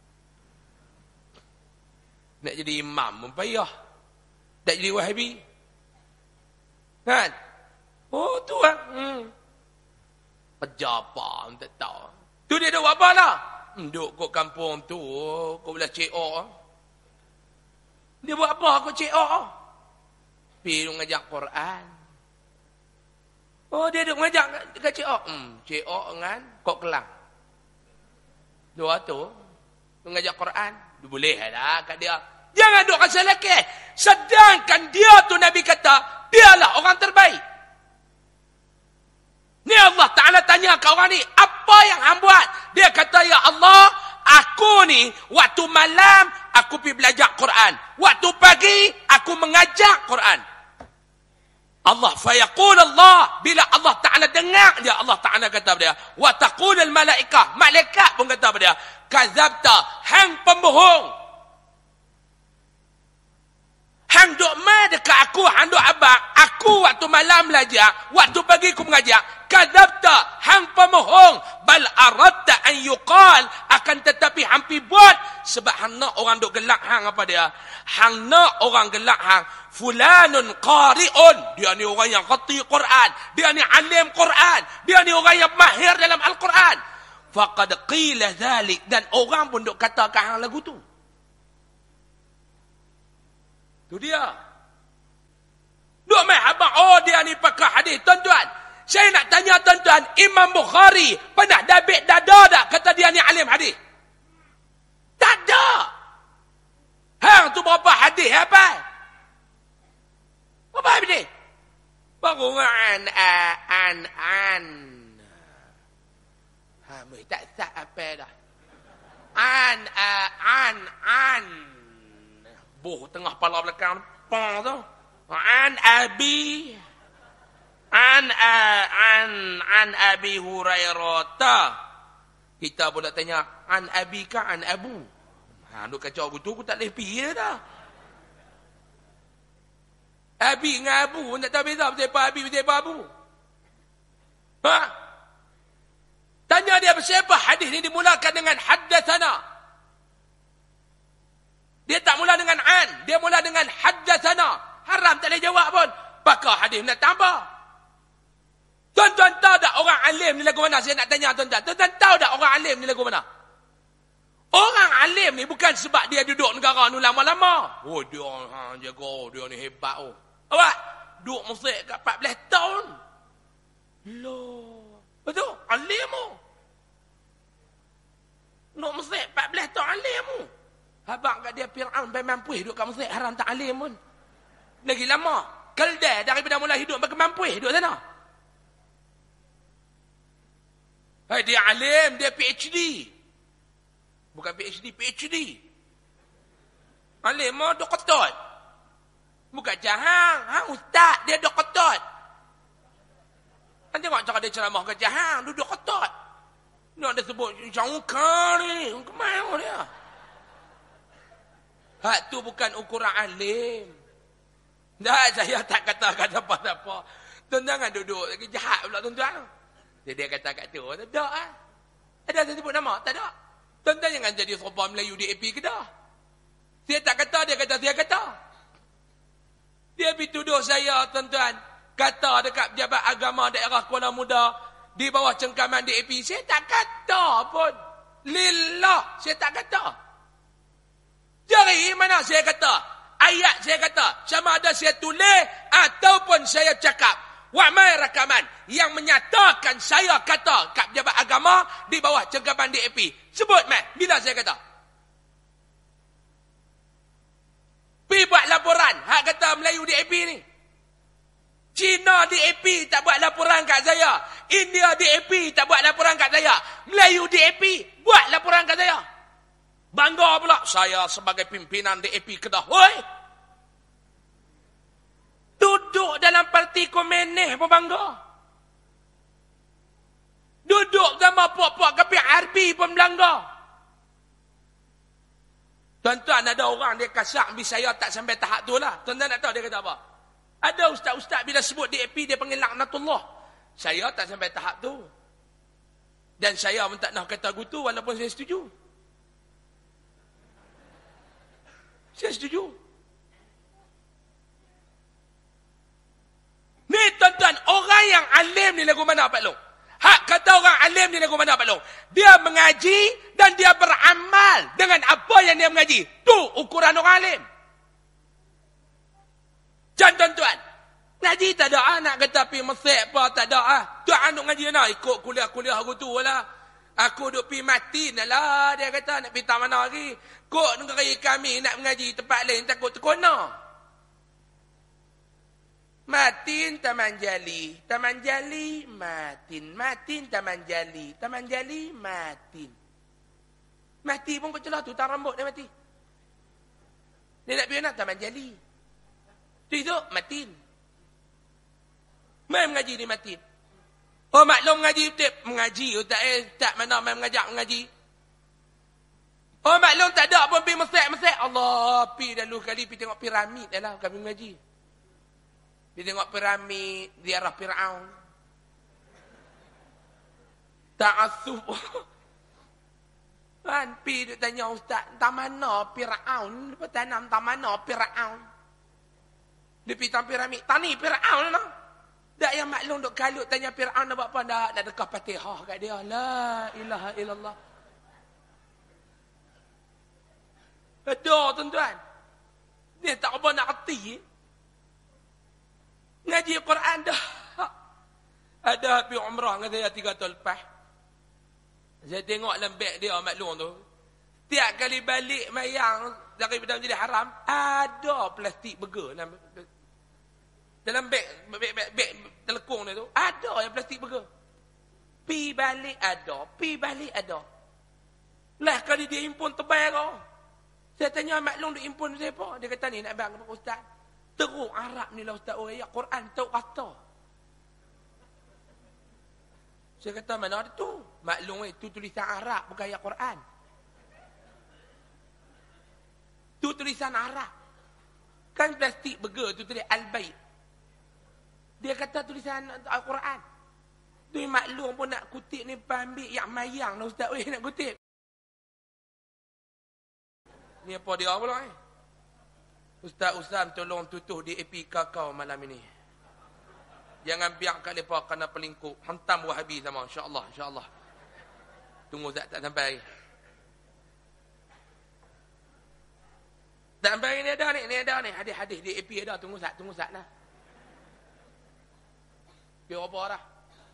Nak jadi imam pun payah. Tak jadi Wahabi. Kan? Oh tu lah. Kerja apa? Tak tahu. Tu dia duduk apa lah? Duduk kat kampung tu. Kau belah CO. Dia buat apa kau CO? Pergi mengajar Quran. Oh dia duduk mengajar kat CO. CO dengan Kok Kelang. Dua tu. Mengajar Quran. Dia boleh lah kat dia. Jangan duk rasa lekeh. Sedangkan dia tu Nabi kata, dialah orang terbaik. Ni Allah Ta'ala tanya ke orang ni, apa yang hang buat? Dia kata, ya Allah, aku ni, waktu malam, aku pergi belajar Quran. Waktu pagi, aku mengajar Quran. Allah, fayaqul Allah, bila Allah Ta'ala dengar dia, Allah Ta'ala kata pada dia, wa taqul al-malaikah, malaikat pun kata pada dia, kazabta, hang pembohong. Hang duk mai dekat aku, hang duk abang. Aku waktu malam belajar, waktu pagi aku mengajar. Kadzabta, hang pemohong. Bal aradta an yuqal, akan tetapi hang pi buat sebab hang nak orang duk gelak hang apa dia? Hang nak orang gelak hang. Fulanun qari'un, dia ni orang yang qati Quran, dia ni alim Quran, dia ni orang yang mahir dalam Al-Quran. Faqad qila dhalik, dan orang pun duk katakan hang lagu tu. Tu dia. Duk mai abang, oh dia ni pakar hadis. Tuan-tuan, saya nak tanya tuan-tuan, Imam Bukhari pernah dabik dada tak kata dia ni alim hadis? Tak ada. Hang tu berapa hadis apa? Berapa hadis? Baru an. Ha, mai tak sat apa dah. An. Boh tengah pala belakang pa tu. An Abi Hurairah. Kita pun nak tanya an Abi ka an Abu. Ha duk kacau begitu aku tak boleh pi dah. Abi dengan Abu nak tahu beza apa Abi apa Abu. Ha? Tanya dia siapa hadis ni dimulakan dengan haddatsana. Dia tak mula dengan an, dia mula dengan haddatsana. Haram tak boleh jawab pun. Pakar hadis nak tambah. Tuan-tuan tahu tak orang alim ni lagu mana? Saya nak tanya tuan-tuan. Tuan-tuan tahu tak orang alim ni lagu mana? Orang alim ni bukan sebab dia duduk negara ni lama-lama. Oh dia jaga, dia ni hebat oh. Awak duduk musik kat 14 tahun. Loh. Betul? Alim oh. Duduk musik 14 tahun alim oh. Abang kat dia Fir'aun bayi mampuih duduk kat masjid haram tak alim pun. Lagi lama. Keldai daripada mula hidup bagi mampuih duduk sana. Hai dia alim, dia PhD. Bukan PhD. Alim mah doktor. Bukan jahang, hang ustaz, dia doktor. Nanti tengok cara dia ceramah ke jahang, duduk doktor. Nak dia sebut jangka ni, kemana dia? Hak tu bukan ukuran alim. Tak, saya tak kata apa-apa. Tuan-tuan jangan duduk lagi jahat pula tuan-tuan. Dia kata kat tu, tak ada ah. Ada saya sebut nama? Tak ada. Tuan-tuan jangan jadi serupa Melayu di AP Kedah. Saya tak kata, dia kata, saya kata. Dia pergi tuduh saya, tuan-tuan, kata dekat pejabat agama daerah Kuala Muda, di bawah cengkaman DAP. Saya tak kata pun. Lillah, saya tak kata. Jari mana saya kata? Ayat saya kata. Sama ada saya tulis ataupun saya cakap. Wa'mai rakaman yang menyatakan saya kata kat pejabat agama di bawah cengkaman DAP. Sebut mai, bila saya kata? Pergi buat laporan. Hak kata Melayu DAP ni. Cina DAP tak buat laporan kat saya. India DAP tak buat laporan kat saya. Melayu DAP buat laporan kat saya. Bangga pula. Saya sebagai pimpinan DAP Kedah. Hoi! Duduk dalam parti komunis pun bangga. Duduk sama puak-puak kapi Arbi pun belangga. Tuan-tuan, ada orang dia kasak habis saya tak sampai tahap tu lah. Tuan-tuan nak tahu dia kata apa? Ada ustaz-ustaz bila sebut DAP dia panggil laknatullah. Saya tak sampai tahap tu. Dan saya pun tak nak kata gitu walaupun saya setuju. Saya setuju. Ni tuan-tuan, orang yang alim ni lagu mana Pak Long? Hak kata orang alim ni lagu mana Pak Long? Dia mengaji dan dia beramal dengan apa yang dia mengaji. Tu ukuran orang alim. Jangan tuan-tuan, ngaji tak ada nak kata pergi mesek apa, tak ada Tuan nak ngaji nak ikut kuliah-kuliah aku tu lah. Aku duk pergi mati lah, dia kata nak pergi tak mana lagi. Kok negeri kami nak mengaji tempat lain takut terkona. Matin Taman Jali, Taman Jali matin, matin Taman Jali, Taman Jali matin. Mati pun kau celah tu, tak rambut dia mati. Dia nak pergi nak Taman Jali. Tu matin. Mai mengaji di matin. Oh maklum mengaji tip mengaji tak mana mai mengajak mengaji. Oh maklum tak ada pun pergi mesek. Allah, pi dulu kali pi tengok piramid dah lah kami mengaji. Pi tengok piramid di arah Firaun. Ta'assuf. Kan pi dia tanya ustaz, tak mana Firaun? Lepas tanam tak mana Firaun? Dia pi tam piramid, tani Firaun lah. Tak yang maklum duk kalut tanya Firaun nak buat apa? Nak dekah Fatihah kat dia. La ilaha illallah. Ada tuan-tuan. Dia tak apa nak kerti. Ngaji Quran dah. Ada pergi umrah dengan saya 3 tahun lepas. Saya tengok lembek dia maklum tu. Tiap kali balik mayang dari Masjidil Haram, ada plastik burger dalam beg telekung dia tu. Ada yang plastik burger. Pi balik ada. Lah kali dia impun tebal kau. Saya tanya maklum dia impun siapa? Dia kata ni nak bang kepada ustaz. Teruk Arab ni lah ustaz. Oh ya Quran tahu kata. Saya kata mana ada tu? Maklum itu tulisan Arab bukan ayat Quran. Tu tulisan Arab. Kan plastik burger tu tulis Al-Bait. Dia kata tulisan Al-Quran. Tu maklum pun nak kutip ni ambil yang mayang lah ustaz. Weh nak kutip. Ni apa dia pula Ustaz Usam tolong tutup di AP kakao malam ini. Jangan biarkan mereka kena pelingkup. Hantam Wahabi sama. InsyaAllah. Tunggu tak sampai. Tak sampai ni ada ni. Hadis-hadis di AP ada. Tunggu sat lah. Dia apa dah?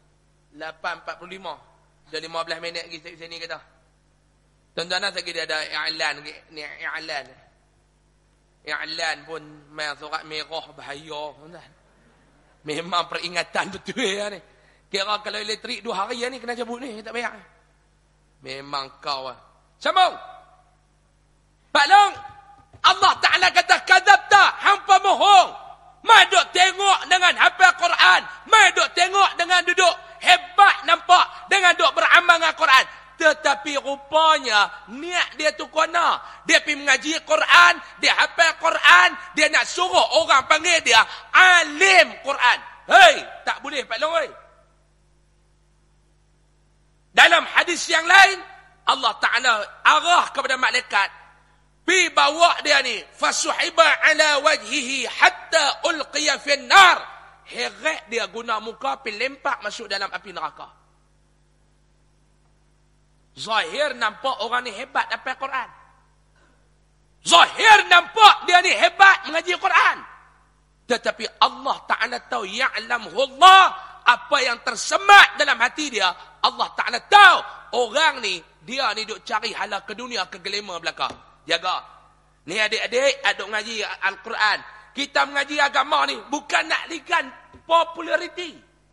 8.45. Dah 15 minit lagi sini kata. Tuan-tuan lagi dia ada i'lan. Ni i'lan. I'lan pun main surat merah bahaya. Tuan-tuan. Memang peringatan betul ya ni. Kira kalau elektrik 2 hari ni kena cabut ni. Tak payah. Memang kau lah. Sambung. Pak Long. Allah Ta'ala kata kadzabta. Hampa bohong. Mai duk tengok dengan hafal Quran. Mai duk tengok dengan duduk hebat nampak. Dengan duk beramal dengan Quran. Tetapi rupanya niat dia tu kona. Dia pergi mengaji Quran, dia hafal Quran, dia nak suruh orang panggil dia alim Quran. Hei, tak boleh Pak Long. Dalam hadis yang lain, Allah Ta'ala arah kepada malaikat. Pi bawa dia ni. Fasuhiba ala wajhihi hatta ulqiya fin nar. Heret dia guna muka pi lempak masuk dalam api neraka. Zahir nampak orang ni hebat hafal Quran. Zahir nampak dia ni hebat mengaji Quran. Tetapi Allah Ta'ala tahu, ya'lamhu Allah, apa yang tersemat dalam hati dia, Allah Ta'ala tahu. Orang ni, dia ni duk cari hala ke dunia, ke gelema belakang. Jaga. Ni adik-adik, aduk ngaji Al-Quran. Kita mengaji agama ni, bukan nak likan populariti.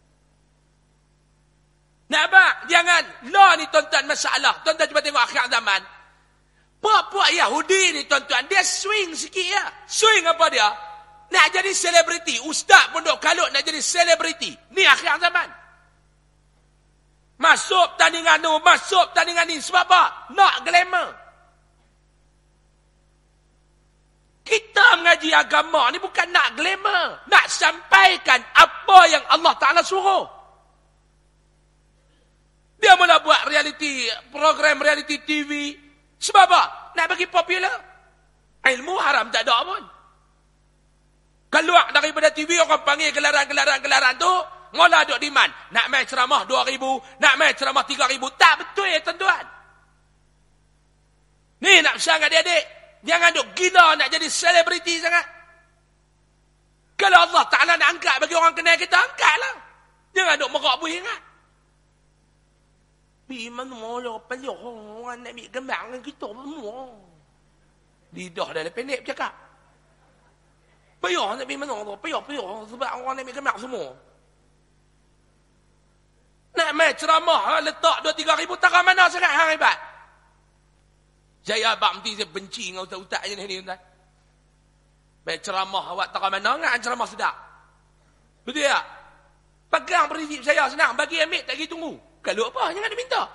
Nak apa? Jangan. Lah ni tuan-tuan masalah. Tuan-tuan cuba tengok akhir zaman. Puak-puak Yahudi ni tuan-tuan, dia swing sikit ya. Swing apa dia? Nak jadi selebriti. Ustaz pun duk kalut nak jadi selebriti. Ni akhir zaman. Masuk tandingan tu, masuk tandingan ni. Sebab apa? Nak glamour. Kita mengaji agama ni bukan nak glamour. Nak sampaikan apa yang Allah Ta'ala suruh. Dia mula buat reality, program reality TV. Sebab apa? Nak bagi popular. Ilmu haram tak ada pun. Keluar daripada TV, orang panggil gelaran tu, ngolah duk demand. Nak main ceramah 2,000, nak main ceramah 3,000. Tak betul ya tuan-tuan. Ni nak pesan kat adik-adik. Jangan duk gila nak jadi selebriti sangat. Kalau Allah Ta'ala nak angkat bagi orang kenal kita, angkatlah. Jangan duk merak buih ingat. Mana mula peluk orang nak ambil gambar dengan kita semua. Lidah dah pendek bercakap. Payah nak pergi mana tu? Payah sebab orang nak ambil gambar semua. Nak main ceramah letak 2-3 ribu takkan mana sangat hang hebat. Saya abang mesti saya benci dengan ustaz-ustaz je ni tuan. Main ceramah awak takkan mana dengan ceramah sedap. Betul tak? Pegang prinsip saya senang, bagi ambil tak pergi tunggu. Kalau apa, jangan dia minta.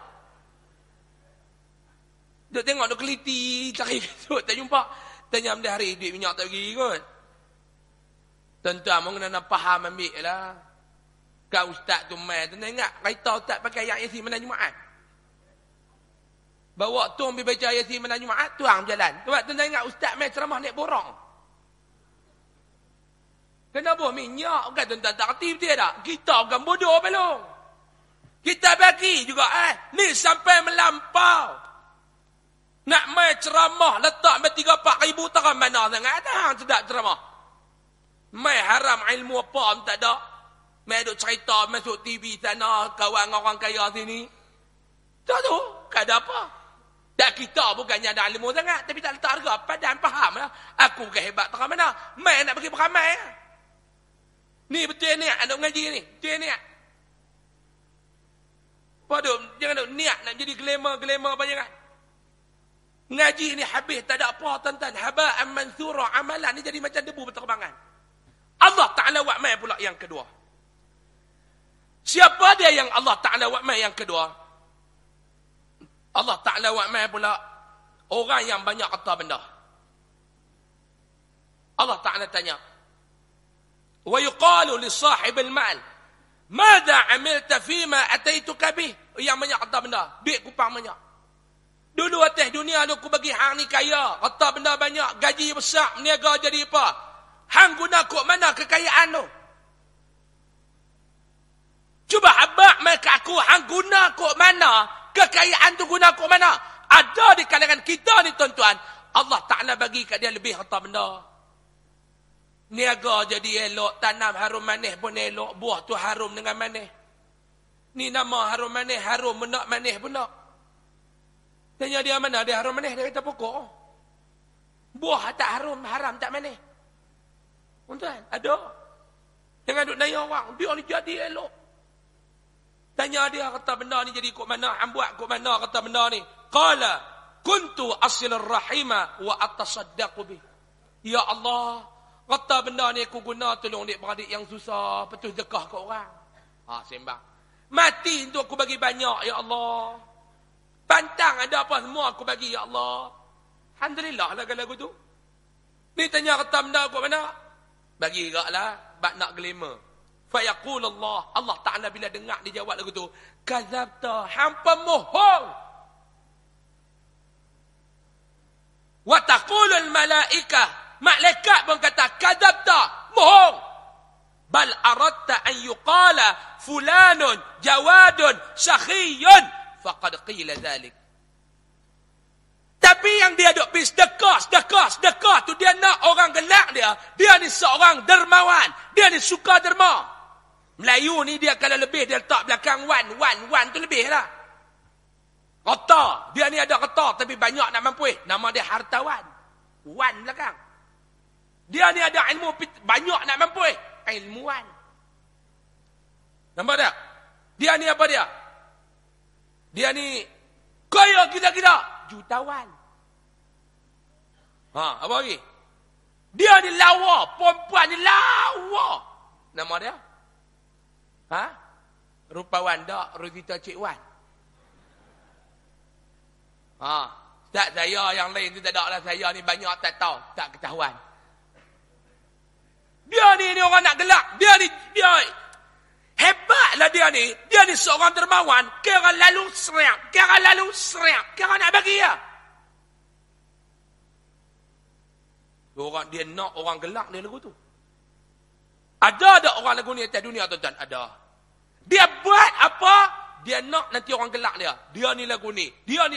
Duk tengok, duk keliti, cari kesut, tak jumpa. Tanya ambil hari, duit minyak tak pergi kot. Tuan-tuan, mau kena faham ambil lah. Kau ustaz tu main, tuan-tuan ingat, kereta ustaz pakai ayat Yasin malam Jumaat. Bawa tuan pergi baca ayat Yasin malam Jumaat, tuang berjalan. Tuan-tuan ingat, ustaz main ceramah naik borong. Kenapa minyak? Bukan tuan-tuan tak kerti betul tak? Kita bukan bodoh belum. Kita bagi juga ni sampai melampau. Nak main ceramah letak main 3-4 ribu tak mana sangat dah sedap ceramah. Main haram ilmu apa pun tak ada. Main duk cerita masuk TV sana kawan orang kaya sini. Tak tu, tak ada apa. Tak kita bukannya ada ilmu sangat tapi tak letak harga padan faham lah. Aku bukan hebat tak mana. Main nak bagi beramai. Ni betul ni anak ngaji ni. Betul ni. Waduh, jangan niat nak jadi glamour apa jangan. Ngaji ni habis, tak ada apa tuan-tuan. Haba'an mansura, amalan ni jadi macam debu berterbangan. Allah Ta'ala wa'mai pula yang kedua. Siapa dia yang Allah Ta'ala wa'mai yang kedua? Allah Ta'ala wa'mai pula orang yang banyak kata benda. Allah Ta'ala tanya. Wa yuqalu li sahibil mal. Mada amilta fima ataituka bih? Yang banyak kata benda. Duit kupang banyak. Dulu atas dunia aku bagi hang ni kaya. Kata benda banyak. Gaji besar. Meniaga jadi apa? Hang guna kok mana kekayaan tu? Cuba abak mereka aku. Hang guna kok mana? Kekayaan tu guna kok mana? Ada di kalangan kita ni tuan-tuan. Allah Ta'ala bagi kat dia lebih kata benda. Niaga jadi elok, tanam harum manis pun elok, buah tu harum dengan manis. Ni nama harum manis, harum menak manis pun nak. Tanya dia mana dia harum manis, dia kata pokok. Buah tak harum, haram tak manis. Tuan, ada. Jangan duk nanya orang, dia ni jadi elok. Tanya dia kata benda ni jadi kok mana, hang buat kok mana kata benda ni. Qala kuntu asilur rahima wa atasaddaqu bih. Ya Allah, kata benda ni aku guna tolong adik-beradik yang susah, petus dekah ke orang. Sembang. Mati untuk aku bagi banyak, ya Allah. Pantang ada apa semua aku bagi, ya Allah. Alhamdulillah lagu-lagu tu. Ni tanya kata benda aku mana? Bagi gaklah, bak nak glamour. Fa yaqul Allah Ta'ala bila dengar dia jawab lagu tu, kadzabta, hang pemohong. Wa taqulul malaikah, malaikat pun kata kadzabta, bohong. Bal aradta an yuqala fulanun jawadun sakhiyun faqad qila dhalik. Tapi yang dia duk pergi sedekah tu dia nak orang gelak dia. Dia ni seorang dermawan. Dia ni suka derma. Melayu ni dia kalau lebih dia letak belakang wan tu lebih lah. Kota. Dia ni ada kota tapi banyak nak mampu. Nama dia hartawan. Wan belakang. Dia ni ada ilmu banyak nak mampu. Ilmuwan. Nampak tak? Dia ni apa dia? Dia ni kaya gila-gila. Jutawan. Apa lagi? Dia ni lawa. Perempuan ni lawa. Nama dia? Rupawan tak? Rosita Cik Wan. Tak saya yang lain tu tak ada lah. Saya ni banyak tak tahu. Tak ketahuan. Dia ni orang nak gelak. Dia hebatlah dia ni. Dia ni seorang dermawan. Kira lalu serak. Kira nak bagi ya. Dia nak orang gelak dia lagu tu. Ada orang lagu ni atas dunia tuan-tuan? Ada. Dia buat apa? Dia nak nanti orang gelak dia. Dia ni lagu ni.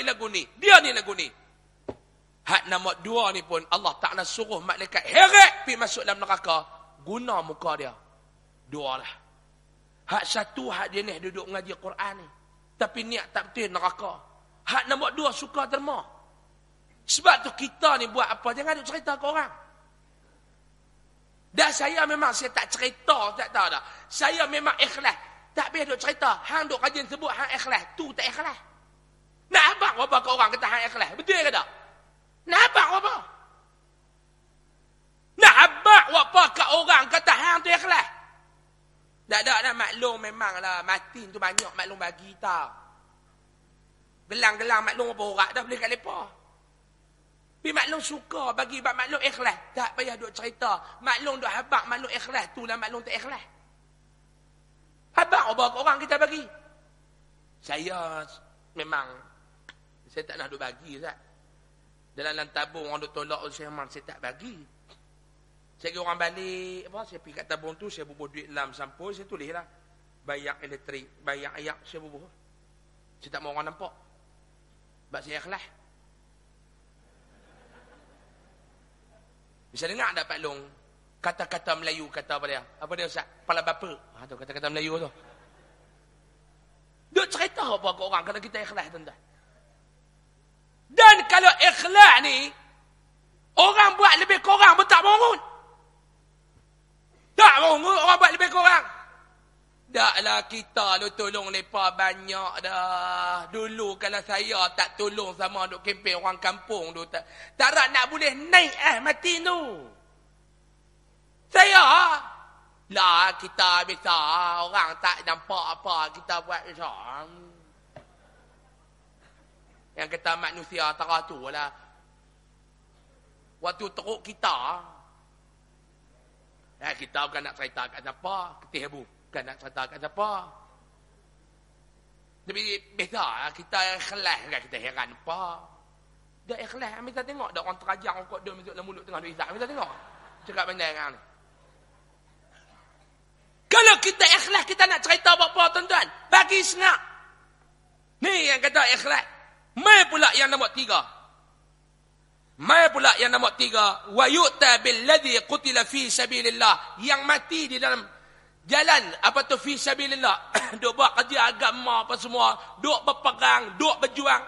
Hak nombor 2 ni pun Allah Ta'ala suruh malaikat heret pergi masuk dalam neraka. Guna muka dia. 2 lah. Hak 1 hak dia ni duduk mengaji Quran ni. Tapi niat tak betul neraka. Hak nombor 2 suka derma. Sebab tu kita ni buat apa? Jangan duk cerita ke orang. Dah saya memang saya tak cerita. Tak tahu dah. Saya memang ikhlas. Tak biar duk cerita. Hang duk rajin sebut hang ikhlas. Tu tak ikhlas. Nak abang apa ke orang kata hang ikhlas? Betul ke tak? Nak abang apa? Nak abang apa ke orang kata hang tu ikhlas? Tak ada lah maklum memanglah. Mati tu banyak maklum bagi tau. Gelang-gelang maklum apa orang dah boleh kat lepas. Tapi maklum suka bagi maklum ikhlas. Tak payah duk cerita. Maklum duk habak maklum ikhlas. Tu lah maklum tak ikhlas. Habak apa ke orang kita bagi? Saya memang saya tak nak duk bagi. Ustaz. Dalam tabung orang duk tolak saya memang saya tak bagi. Saya kira orang balik, saya pergi kat tabung tu, saya bubuh duit dalam sampul, saya tulis lah. Bayar elektrik, bayar air, saya bubuh. Saya tak mau orang nampak. Sebab saya ikhlas. Bisa dengar tak Pak Long? Kata-kata Melayu, kata apa dia? Apa dia Ustaz? Kepala bapa. Tu kata-kata Melayu tu. Dia cerita apa ke orang kalau kita ikhlas tuan-tuan. Dan kalau ikhlas ni, orang buat lebih kurang pun tak bangun. Tak bangun, orang buat lebih kurang. Taklah kita lu tolong mereka banyak dah. Dulu kalau saya tak tolong sama duk kempen orang kampung tu, tak nak boleh naik mati tu. Saya lah kita bisa orang tak nampak apa kita buat macam. Yang kata manusia tu lah. Waktu teruk kita. Kita bukan nak cerita kat siapa. Ketih bu. Bukan nak cerita kat siapa. Tapi biasa kita ikhlas kan. Kita heran apa. Dah ikhlas. Kita tengok. Dah orang terajang. Orang kot dia masuk dalam mulut tengah duit. Kita tengok. Cakap pandai kan. Kalau kita ikhlas. Kita nak cerita apa-apa tuan-tuan. Bagi sengak. Ni yang kata ikhlas. Mai pula yang nombor 3. Mai pula yang nombor 3, wa yu'ta billadhi qutila fi sabilillah, yang mati di dalam jalan apa tu fi sabilillah, duk buat kerja agama apa semua, duk berperang, duk berjuang.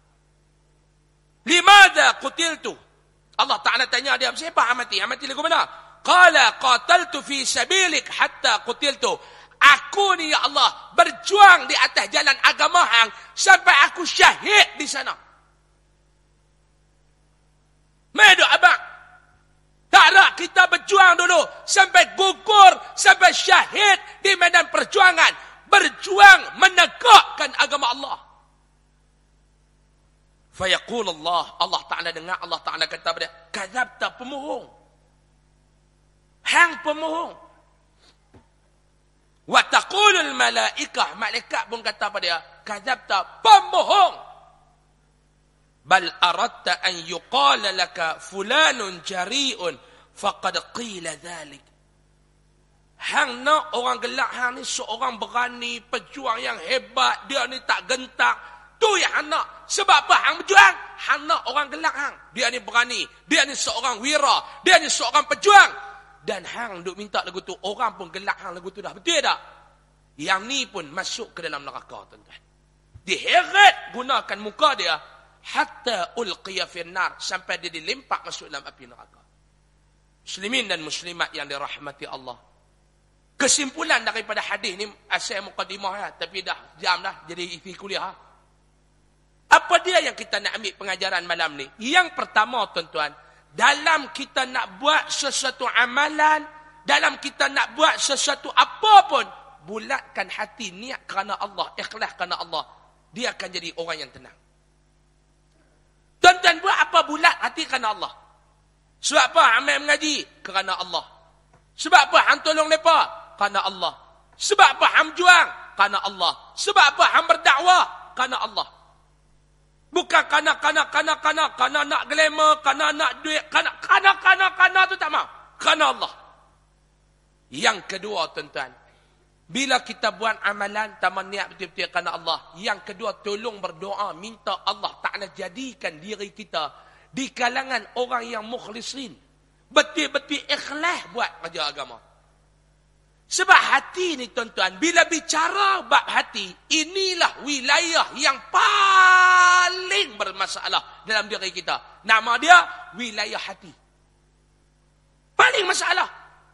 Limadha qutiltu? Allah Taala tanya dia, siapa mati? Mati lagu mana? Qala qataltu fi sabilik hatta qutiltu. Aku ni ya Allah berjuang di atas jalan agama hang sampai aku syahid di sana. Medok abang. Tak nak kita berjuang dulu. Sampai gugur. Sampai syahid di medan perjuangan. Berjuang menegakkan agama Allah. Fayaqul Allah. Allah Ta'ala dengar. Allah Ta'ala kata pada dia. Kadzabta, pemohong. Hang pemohong. Wa taqulul malaikah. Malaikat pun kata pada dia. Kadzabta, pemohong. bal aradta an yuqala laka fulanun jari'un faqad qila dhalik. Hang nak orang gelak hang ni seorang berani, pejuang yang hebat, dia ni tak gentak. Tu yang hang nak. Sebab apa hang berjuang? Hang nak orang gelak hang. Dia ni berani, dia ni seorang wira, dia ni seorang pejuang. Dan hang duk minta lagu tu, orang pun gelak hang lagu tu dah. Betul tak? Yang ni pun masuk ke dalam neraka, tuan-tuan. Diheret gunakan muka dia hatta ulqiya finnar, sampai dia dilempak masuk dalam api neraka. Muslimin dan muslimat yang dirahmati Allah. Kesimpulan daripada hadis ni, asal mukadimah ya, tapi dah jam dah jadi isi kuliah. Apa dia yang kita nak ambil pengajaran malam ni? Yang pertama, tuan-tuan, dalam kita nak buat sesuatu amalan, dalam kita nak buat sesuatu apa pun, bulatkan hati, niat kerana Allah, ikhlas kerana Allah. Dia akan jadi orang yang tenang. Tuan-tuan buat apa? Bulat hati kerana Allah. Sebab apa? Amal mengaji kerana Allah. Sebab apa? Hang tolong mereka kerana Allah. Sebab apa? Hang juang kerana Allah. Sebab apa? Hang berdakwah kerana Allah. Bukan kerana nak glamour, kerana nak duit, kerana tu tak mau. Kerana Allah. Yang kedua, tuan-tuan, bila kita buat amalan, taman niat betul-betul kerana Allah. Yang kedua, tolong berdoa, minta Allah Ta'ala jadikan diri kita di kalangan orang yang mukhlisin. Betul-betul ikhlas buat kerja agama. Sebab hati ni, tuan-tuan, bila bicara bab hati, inilah wilayah yang paling bermasalah dalam diri kita. Nama dia wilayah hati. Paling masalah.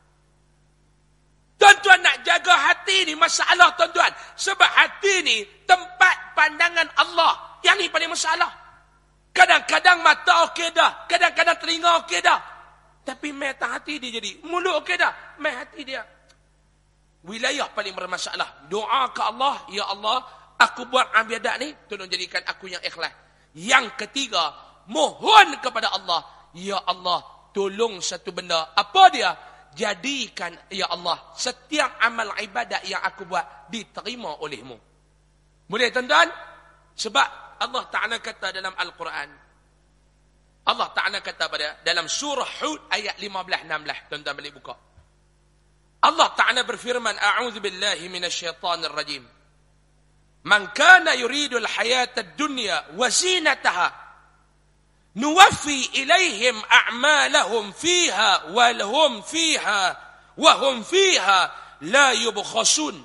Tuan-tuan nak jaga hati ni masalah, tuan-tuan. Sebab hati ni tempat pandangan Allah. Yang ni paling masalah. Kadang-kadang mata okey dah. Kadang-kadang telinga okey dah. Tapi mata hati dia jadi. Mulut okey dah. Mata hati dia. Wilayah paling bermasalah. Doa ke Allah. Ya Allah, aku buat ibadat ni, tolong jadikan aku yang ikhlas. Yang ketiga, mohon kepada Allah. Ya Allah, tolong satu benda. Apa dia? Jadikan, ya Allah, setiap amal ibadat yang aku buat diterima olehmu. Boleh, tuan-tuan? Sebab Allah Ta'ala kata dalam Al-Quran. Allah Ta'ala kata pada dalam surah Hud ayat 15-16. Tuan-tuan balik buka. Allah Ta'ala berfirman, A'udzu billahi minasyaitanir rajim. Man kana yuridul hayatad dunya wa zinataha nuwaffi ilaihim a'malahum fiha wa hum fiha la yubkhasun.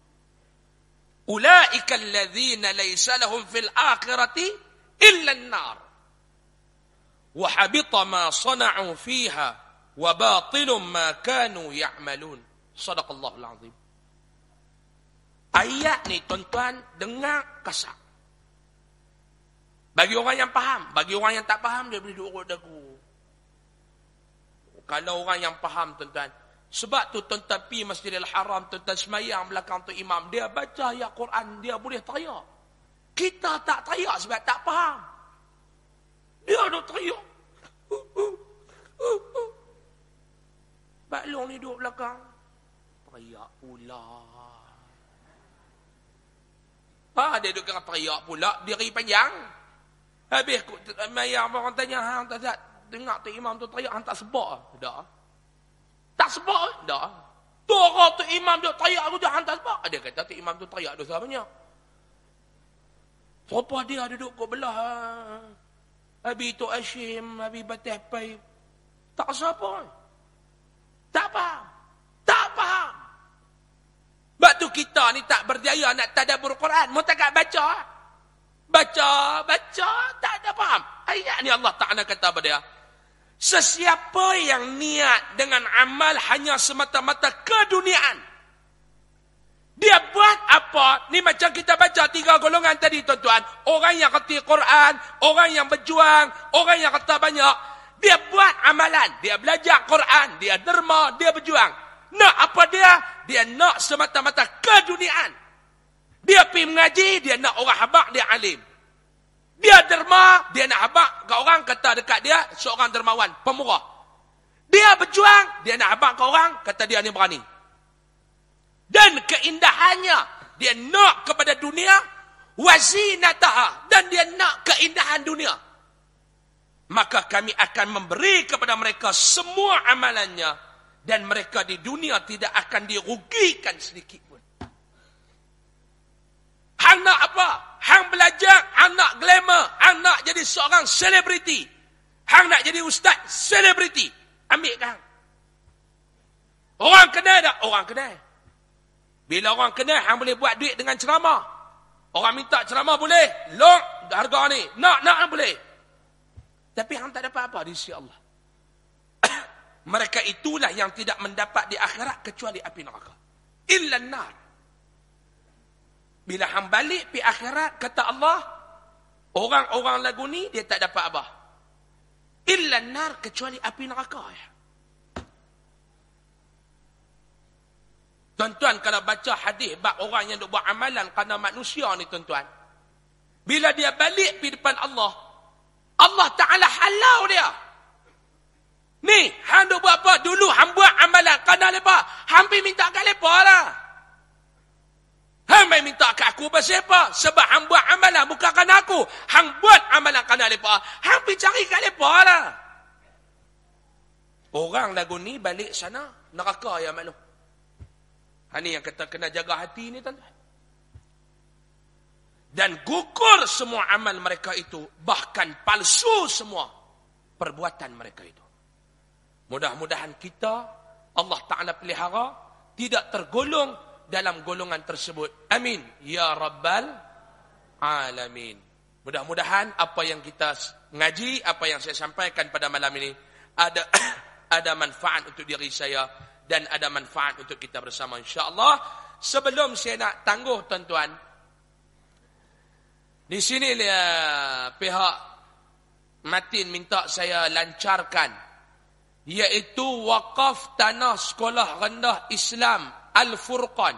Ulaika alladhina laysa lahum fil akhirati illa an-nar. Wa habita ma sana'u fiha wa batilun ma kanu ya'malun. Sadaqallahul azim. Ayat ni, tuan-tuan, dengar kasar. Bagi orang yang faham, bagi orang yang tak faham, dia boleh duduk dagu. Kalau orang yang faham, tuan-tuan, sebab tu tuan-tuan pergi Masjidil Haram, tuan-tuan semayang belakang tu imam, dia baca ayat Quran, dia boleh teriak. Kita tak teriak sebab tak faham. Dia duduk teriak. Baklong ni duduk belakang, teriak pula. Dia duduk teriak pula, diri panjang. Habis mayang orang tanya, hang tak dengar tu imam tu teriak, hang tak sebab? Tak. Tak sebab? Tak. Tu orang tu imam tu teriak aku tu, hang tak sebab? Dia kata tu imam tu teriak dosa banyak. Siapa dia duduk kat belah? Habis tu Hashim, habis Batih Pai. Tak siapa. Tak faham. Tak faham. Sebab tu kita ni tak berjaya nak tadabbur Quran. Mu tak baca. Baca, tak ada faham. Ayat ni Allah Ta'ala kata pada dia, sesiapa yang niat dengan amal hanya semata-mata keduniaan, dia buat apa? Ni macam kita baca 3 golongan tadi, tuan-tuan. Orang yang kerti Quran, orang yang berjuang, orang yang kata banyak. Dia buat amalan, dia belajar Quran, dia derma, dia berjuang. Nak apa dia? Dia nak semata-mata keduniaan. Dia pergi mengaji, dia nak orang habaq, dia alim. Dia derma, dia nak habaq, kat orang kata dekat dia, seorang dermawan, pemurah. Dia berjuang, dia nak habaq kat orang, kata dia ni berani. Dan keindahannya, dia nak kepada dunia, wazinataha, dan dia nak keindahan dunia. maka kami akan memberi kepada mereka semua amalannya dan mereka di dunia tidak akan dirugikan sedikit pun. Hang nak apa? Hang belajar, hang nak glamour, hang nak jadi seorang selebriti. Hang nak jadi ustaz, selebriti. Ambil kan? Orang kenal tak? Orang kenal. Bila orang kenal, hang boleh buat duit dengan ceramah. Orang minta ceramah boleh. Long harga ni. Nak boleh. Tapi hang tak dapat apa di sisi Allah. Mereka itulah yang tidak mendapat di akhirat kecuali api neraka. Illa nar. Bila hang balik pi akhirat, kata Allah, orang-orang lagu ni dia tak dapat apa. Illa nar, kecuali api neraka. Ya. Tuan-tuan, kalau baca hadis bab orang yang buat amalan kerana manusia ni, tuan-tuan, bila dia balik pi depan Allah, Allah Ta'ala halau dia. Ni, hang duk buat apa? Dulu hang buat amalan kerana lepa. Hang pi minta kat lepa lah. Hang mai minta kat aku pasal apa? Sebab hang buat amalan bukan kerana aku. Hang buat amalan kerana lepa. Hang pi cari kat lepa lah. Orang lagu ni balik sana, neraka ya maklum. Ini yang kata kena jaga hati ni, tuan-tuan. Dan gugur semua amal mereka itu. Bahkan palsu semua perbuatan mereka itu. Mudah-mudahan kita, Allah Ta'ala pelihara, tidak tergolong dalam golongan tersebut. Amin. Ya Rabbal Alamin. Mudah-mudahan apa yang kita ngaji, apa yang saya sampaikan pada malam ini, ada manfaat untuk diri saya dan ada manfaat untuk kita bersama, insya-Allah. Sebelum saya nak tangguh, tuan-tuan, di sini pihak Matin minta saya lancarkan, iaitu wakaf tanah sekolah rendah Islam Al-Furqan.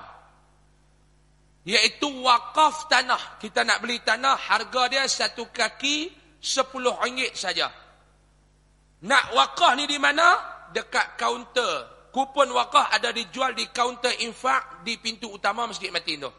Iaitu wakaf tanah. Kita nak beli tanah, harga dia 1 kaki RM10 saja. Nak wakaf ni di mana? Dekat kaunter. Kupon wakaf ada dijual di kaunter infak di pintu utama Masjid Matin tu.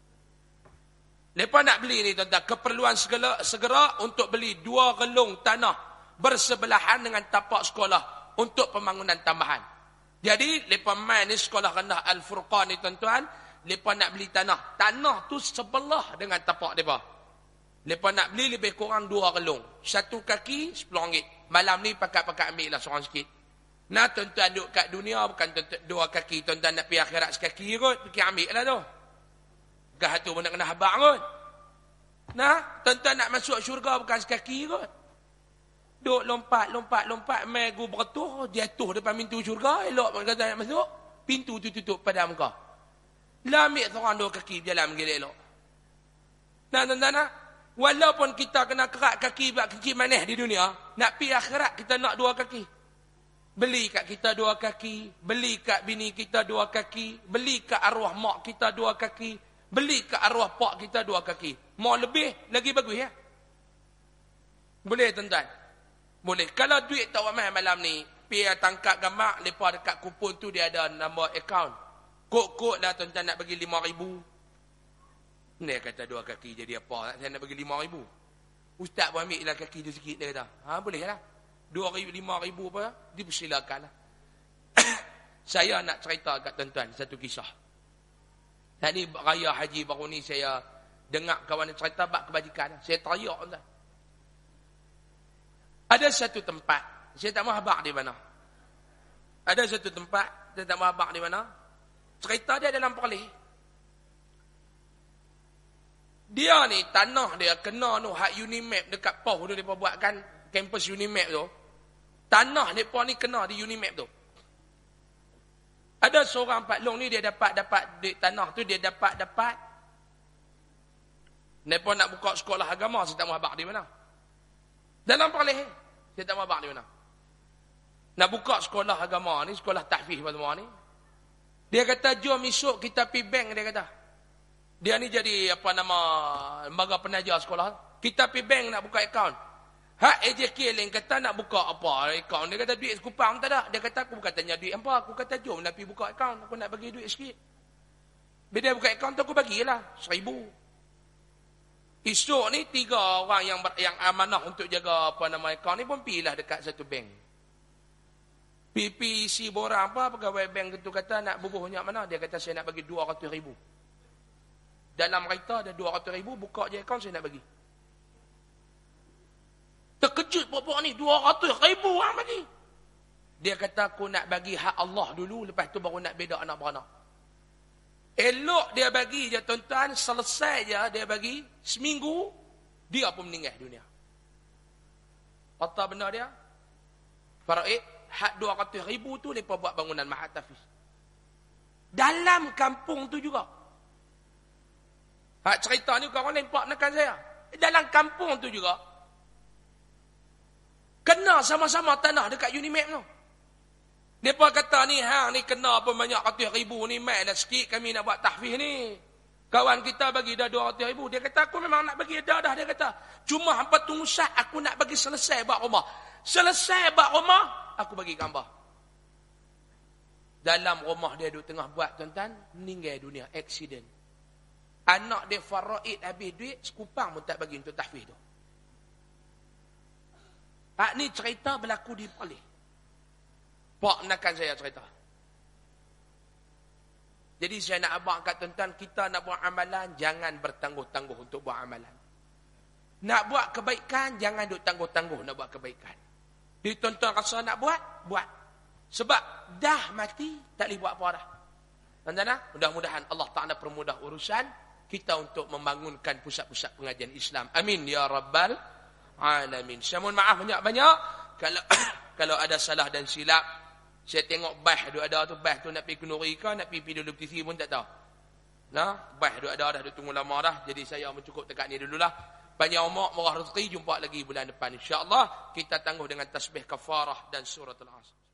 Lepas nak beli ni, tuan-tuan, keperluan segera untuk beli 2 relung tanah bersebelahan dengan tapak sekolah untuk pembangunan tambahan. Jadi, lepas main ni sekolah rendah Al-Furqan ni, tuan-tuan, lepas nak beli tanah. Tanah tu sebelah dengan tapak mereka. Lepas nak beli lebih kurang 2 relung. 1 kaki RM10. Malam ni pakat-pakat ambil lah seorang sikit. Nah, tuan-tuan duduk kat dunia bukan 2 kaki. Tuan-tuan nak pergi akhirat sekaki kot, pergi ambil lah tu. Gah tu pun nak kena habak kot. Nah, tuan-tuan nak masuk syurga bukan sekaki kot. Duk lompat, megu bertuh, jatuh depan pintu syurga, elok pun kata nak masuk, pintu tu tutup pada muka. Lah ambil seorang 2 kaki berjalan mengelak elok. Nah, tuan-tuan nak, walaupun kita kena kerak kaki buat kecil manis di dunia, nak pergi akhirat kita nak 2 kaki. Beli kat kita 2 kaki, beli kat bini kita 2 kaki, beli kat arwah mak kita 2 kaki, beli kat arwah pak kita 2 kaki. Mau lebih, lagi bagus ya. Boleh, tuan-tuan? Boleh. Kalau duit tak ramai malam ni, pergi tangkap gambar, lepas dekat kupon tu dia ada nombor akaun. Kok-kok dah, tuan-tuan nak bagi RM5,000. Dia kata 2 kaki jadi apa? Saya nak bagi RM5,000. Ustaz pun ambil lah kaki tu sikit, dia kata. Boleh lah. RM5,000 apa? Dipersilakan lah. Saya nak cerita kat tuan-tuan satu kisah. Tadi raya haji baru ni saya dengar kawan cerita bab kebajikan. Saya teriak, tuan. Ada satu tempat, saya tak mahu habaq di mana. Ada satu tempat, saya tak mahu habaq di mana. Cerita dia dalam Perlis. Dia ni, tanah dia kena tu, hak Unimap dekat PAU tu, mereka buatkan kampus Unimap tu. Tanah mereka ni kena di Unimap tu. Ada seorang Pak Long ni, dia dapat di tanah tu, dia dapat. Mereka nak buka sekolah agama, saya tak mahu habaq di mana. Dalam Perlis, saya tak mahu habaq di mana. Nak buka sekolah agama ni, sekolah tahfiz semua ni. Dia kata, jom esok kita pergi bank, dia kata. Dia ni jadi lembaga penaja sekolah. Kita pergi bank nak buka akaun. Hak AJK lain kata nak buka apa akaun. Dia kata duit sekupang tak ada. Dia kata aku bukan tanya duit apa. Aku kata jom nak pergi buka akaun. Aku nak bagi duit sikit. Bila dia buka akaun tu aku bagilah RM1,000. Esok ni 3 orang yang amanah untuk jaga apa nama akaun ni pun pilah dekat satu bank. PPC borang apa pegawai bank itu kata nak bubuhnya mana? Dia kata saya nak bagi 200,000. Dalam kereta ada 200,000, buka je akaun saya nak bagi. Terkejut bapak ni, 200,000 orang bagi. Dia kata aku nak bagi hak Allah dulu, lepas tu baru nak beda anak beranak. Elok dia bagi je tuan-tuan, selesai je dia bagi, seminggu, dia pun meninggal dunia. Apa benda dia? Faraid, hak 200,000 tu mereka buat bangunan Mahat Hafiz. Dalam kampung tu juga. Hak cerita ni orang lain pak menekan saya. Dalam kampung tu juga. Kena sama-sama tanah dekat Unimap tu. Mereka kata ni, hang ni kena apa banyak ratus ribu ni, mai dah sikit kami nak buat tahfiz ni. Kawan kita bagi dah 200,000. Dia kata aku memang nak bagi dah. Dia kata, cuma hampa tunggu sat aku nak bagi selesai buat rumah. Selesai buat rumah, aku bagi gambar. Dalam rumah dia duduk tengah buat tuan-tuan, meninggal dunia, aksiden. Anak dia Faraid habis duit, sekupang pun tak bagi untuk tahfiz tu. Hak ni cerita berlaku di Perlis. Pak nakkan saya cerita. Jadi saya nak abang kat tuan-tuan, kita nak buat amalan, jangan bertangguh-tangguh untuk buat amalan. Nak buat kebaikan, jangan duk tangguh-tangguh nak buat kebaikan. Jadi tuan-tuan rasa nak buat, buat. Sebab dah mati, tak boleh buat apa dah. Tuan-tuan, mudah-mudahan Allah Ta'ala permudah urusan kita untuk membangunkan pusat-pusat pengajian Islam. Amin ya Rabbal Alamin. Saya mohon maaf banyak-banyak kalau ada salah dan silap. Saya tengok bah duk ada tu, bah tu nak pergi Kenuri ke, nak pergi PWTC pun tak tahu. Nah, bah duk ada dah, duk tunggu lama dah. Jadi saya mencukup dekat ni dululah. Panjang umur, murah rezeki, jumpa lagi bulan depan insya-Allah. Kita tangguh dengan tasbih kafarah dan suratul Asr.